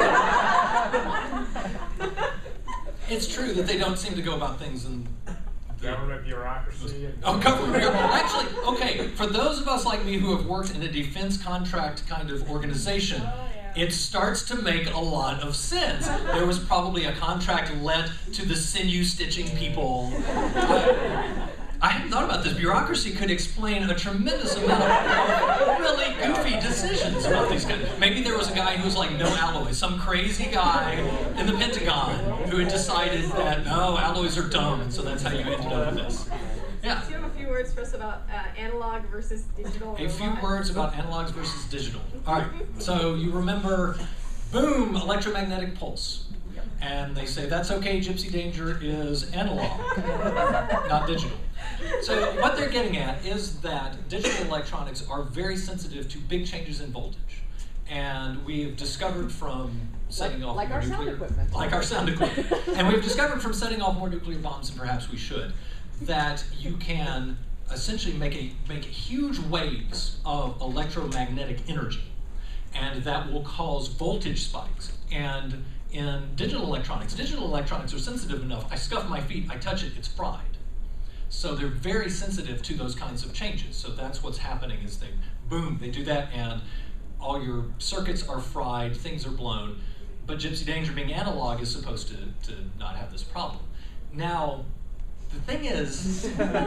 one. It's true that they don't seem to go about things in government bureaucracy. And oh, government bureaucracy. Actually, okay, for those of us like me who have worked in a defense contract kind of organization, Oh, yeah. it starts to make a lot of sense. There was probably a contract lent to the sinew stitching people. I, I hadn't thought about this. Bureaucracy could explain a tremendous amount of really goofy decisions about these kinds. Maybe there was a guy who was like, no alloys. Some crazy guy in the Pentagon who had decided that, no, alloys are dumb, and so that's how you ended up with this. Yeah. Do you have a few words for us about uh, analog versus digital? A few words about analogs versus digital. All right, so you remember, boom, electromagnetic pulse. And they say, that's okay, Gypsy Danger is analog, not digital. So what they're getting at is that digital electronics are very sensitive to big changes in voltage. And we've discovered from setting like, off like more our nuclear... sound equipment. Like our sound equipment. And we've discovered from setting off more nuclear bombs, and perhaps we should, that you can essentially make a make huge waves of electromagnetic energy, and that will cause voltage spikes. And in digital electronics, digital electronics are sensitive enough. I scuff my feet, I touch it, it's fried. So they're very sensitive to those kinds of changes. So that's what's happening is they, boom, they do that, and all your circuits are fried, things are blown. But Gypsy Danger being analog is supposed to, to not have this problem. Now, the thing is,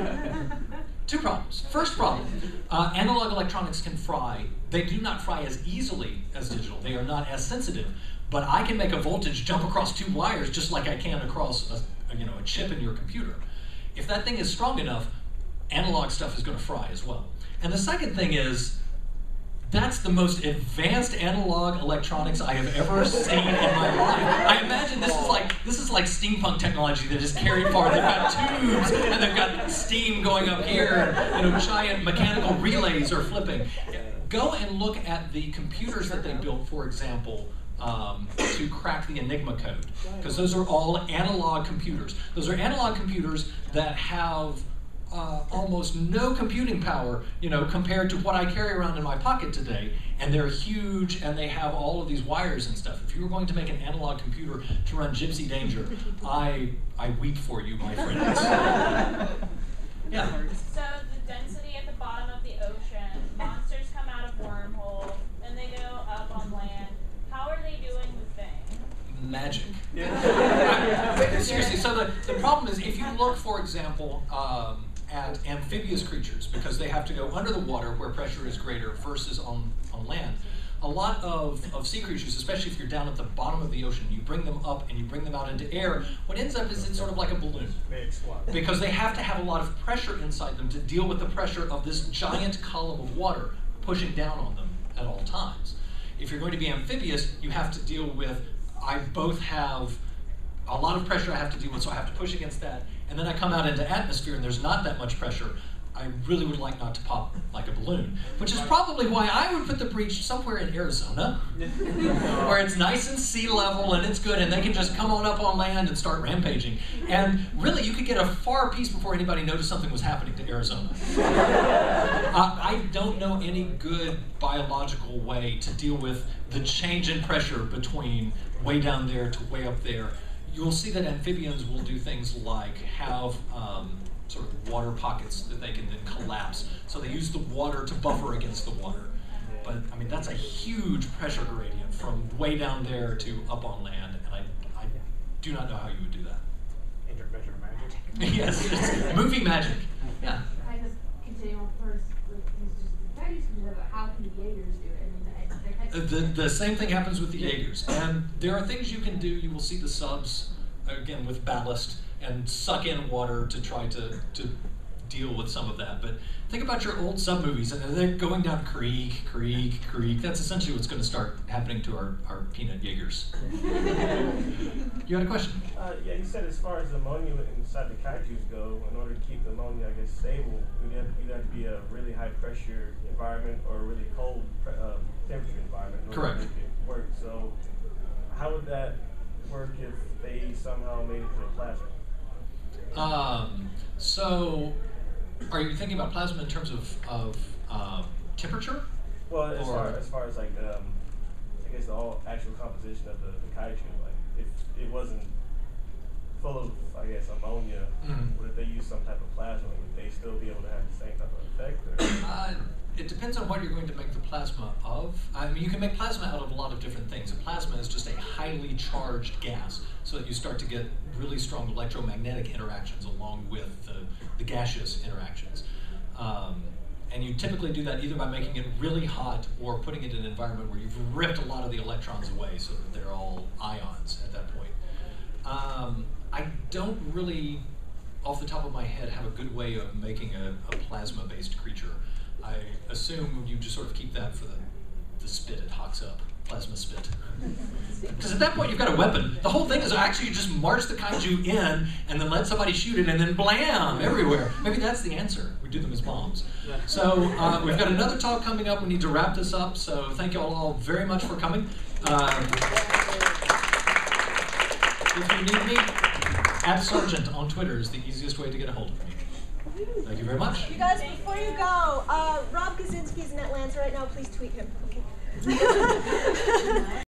two problems. First problem, uh, analog electronics can fry. They do not fry as easily as digital. They are not as sensitive. But I can make a voltage jump across two wires just like I can across a, a, you know, a chip in your computer. If that thing is strong enough, analog stuff is going to fry as well. And the second thing is, that's the most advanced analog electronics I have ever seen in my life. I imagine this is like this is like steampunk technology that is carried far. They've got tubes and they've got steam going up here. And, you know, giant mechanical relays are flipping. Go and look at the computers that they built, for example, um, to crack the Enigma code, because those are all analog computers. Those are analog computers that have Uh, almost no computing power, you know, compared to what I carry around in my pocket today, and they're huge, and they have all of these wires and stuff. If you were going to make an analog computer to run Gypsy Danger, I I weep for you, my friends. Yeah. So the density at the bottom of the ocean, monsters come out of wormholes, and they go up on land. How are they doing the thing? magic. Yeah. Seriously, so the, the problem is if you look, for example, um, at amphibious creatures, because they have to go under the water where pressure is greater versus on, on land, a lot of, of sea creatures, especially if you're down at the bottom of the ocean, you bring them up and you bring them out into air, what ends up is it's sort of like a balloon. Because they have to have a lot of pressure inside them to deal with the pressure of this giant column of water pushing down on them at all times. If you're going to be amphibious, you have to deal with, I both have a lot of pressure I have to deal with, so I have to push against that, and then I come out into atmosphere and there's not that much pressure. I really would like not to pop like a balloon, which is probably why I would put the breach somewhere in Arizona, where it's nice and sea level and it's good, and they can just come on up on land and start rampaging. And really, you could get a far piece before anybody noticed something was happening to Arizona. uh, I don't know any good biological way to deal with the change in pressure between way down there to way up there. You'll see that amphibians will do things like have um, sort of water pockets that they can then collapse. So they use the water to buffer against the water. But I mean, that's a huge pressure gradient from way down there to up on land, and I, I do not know how you would do that. Intermeasure magic? Yes, it's movie magic. Yeah. I just continue on first with just very specific about how can the Jaegers do it? I mean, The, the same thing happens with the Jaegers. And there are things you can do. You will see the subs, again, with ballast, and suck in water to try to, to deal with some of that. But think about your old sub movies, and they're going down creek, creek, creek. That's essentially what's going to start happening to our, our peanut Jaegers. You had a question? Uh, yeah, you said as far as ammonia inside the kaijus go, in order to keep the ammonia, I guess, stable, you'd have, you'd have to be a really high pressure environment or a really cold um, temperature environment in order Correct. to make it work. So how would that work if they somehow made it to a plasma? Um, so, are you thinking about plasma in terms of, of um, temperature? Well, as or? far as far as like um, I guess the all actual composition of the, the kaiju, like if it wasn't full of I guess ammonia, Mm-hmm. would if they use some type of plasma, would they still be able to have the same type of effect? Or? Uh, it depends on what you're going to make the plasma of. I mean, you can make plasma out of a lot of different things. A plasma is just a highly charged gas, so that you start to get really strong electromagnetic interactions along with the, the gaseous interactions. Um, and you typically do that either by making it really hot or putting it in an environment where you've ripped a lot of the electrons away so that they're all ions at that point. Um, I don't really, off the top of my head, have a good way of making a, a plasma-based creature. I assume you just sort of keep that for the, the spit it hawks up, plasma spit. Because at that point you've got a weapon. The whole thing is actually you just march the kaiju in and then let somebody shoot it and then blam, everywhere. Maybe that's the answer. We do them as bombs. So uh, we've got another talk coming up. We need to wrap this up. So thank you all, all very much for coming. Um, if you need me, at Sergeant on Twitter is the easiest way to get a hold of me. Thank you very much. You guys, before you go, uh, Rob Kaczynski's in Atlanta right now. Please tweet him. Okay.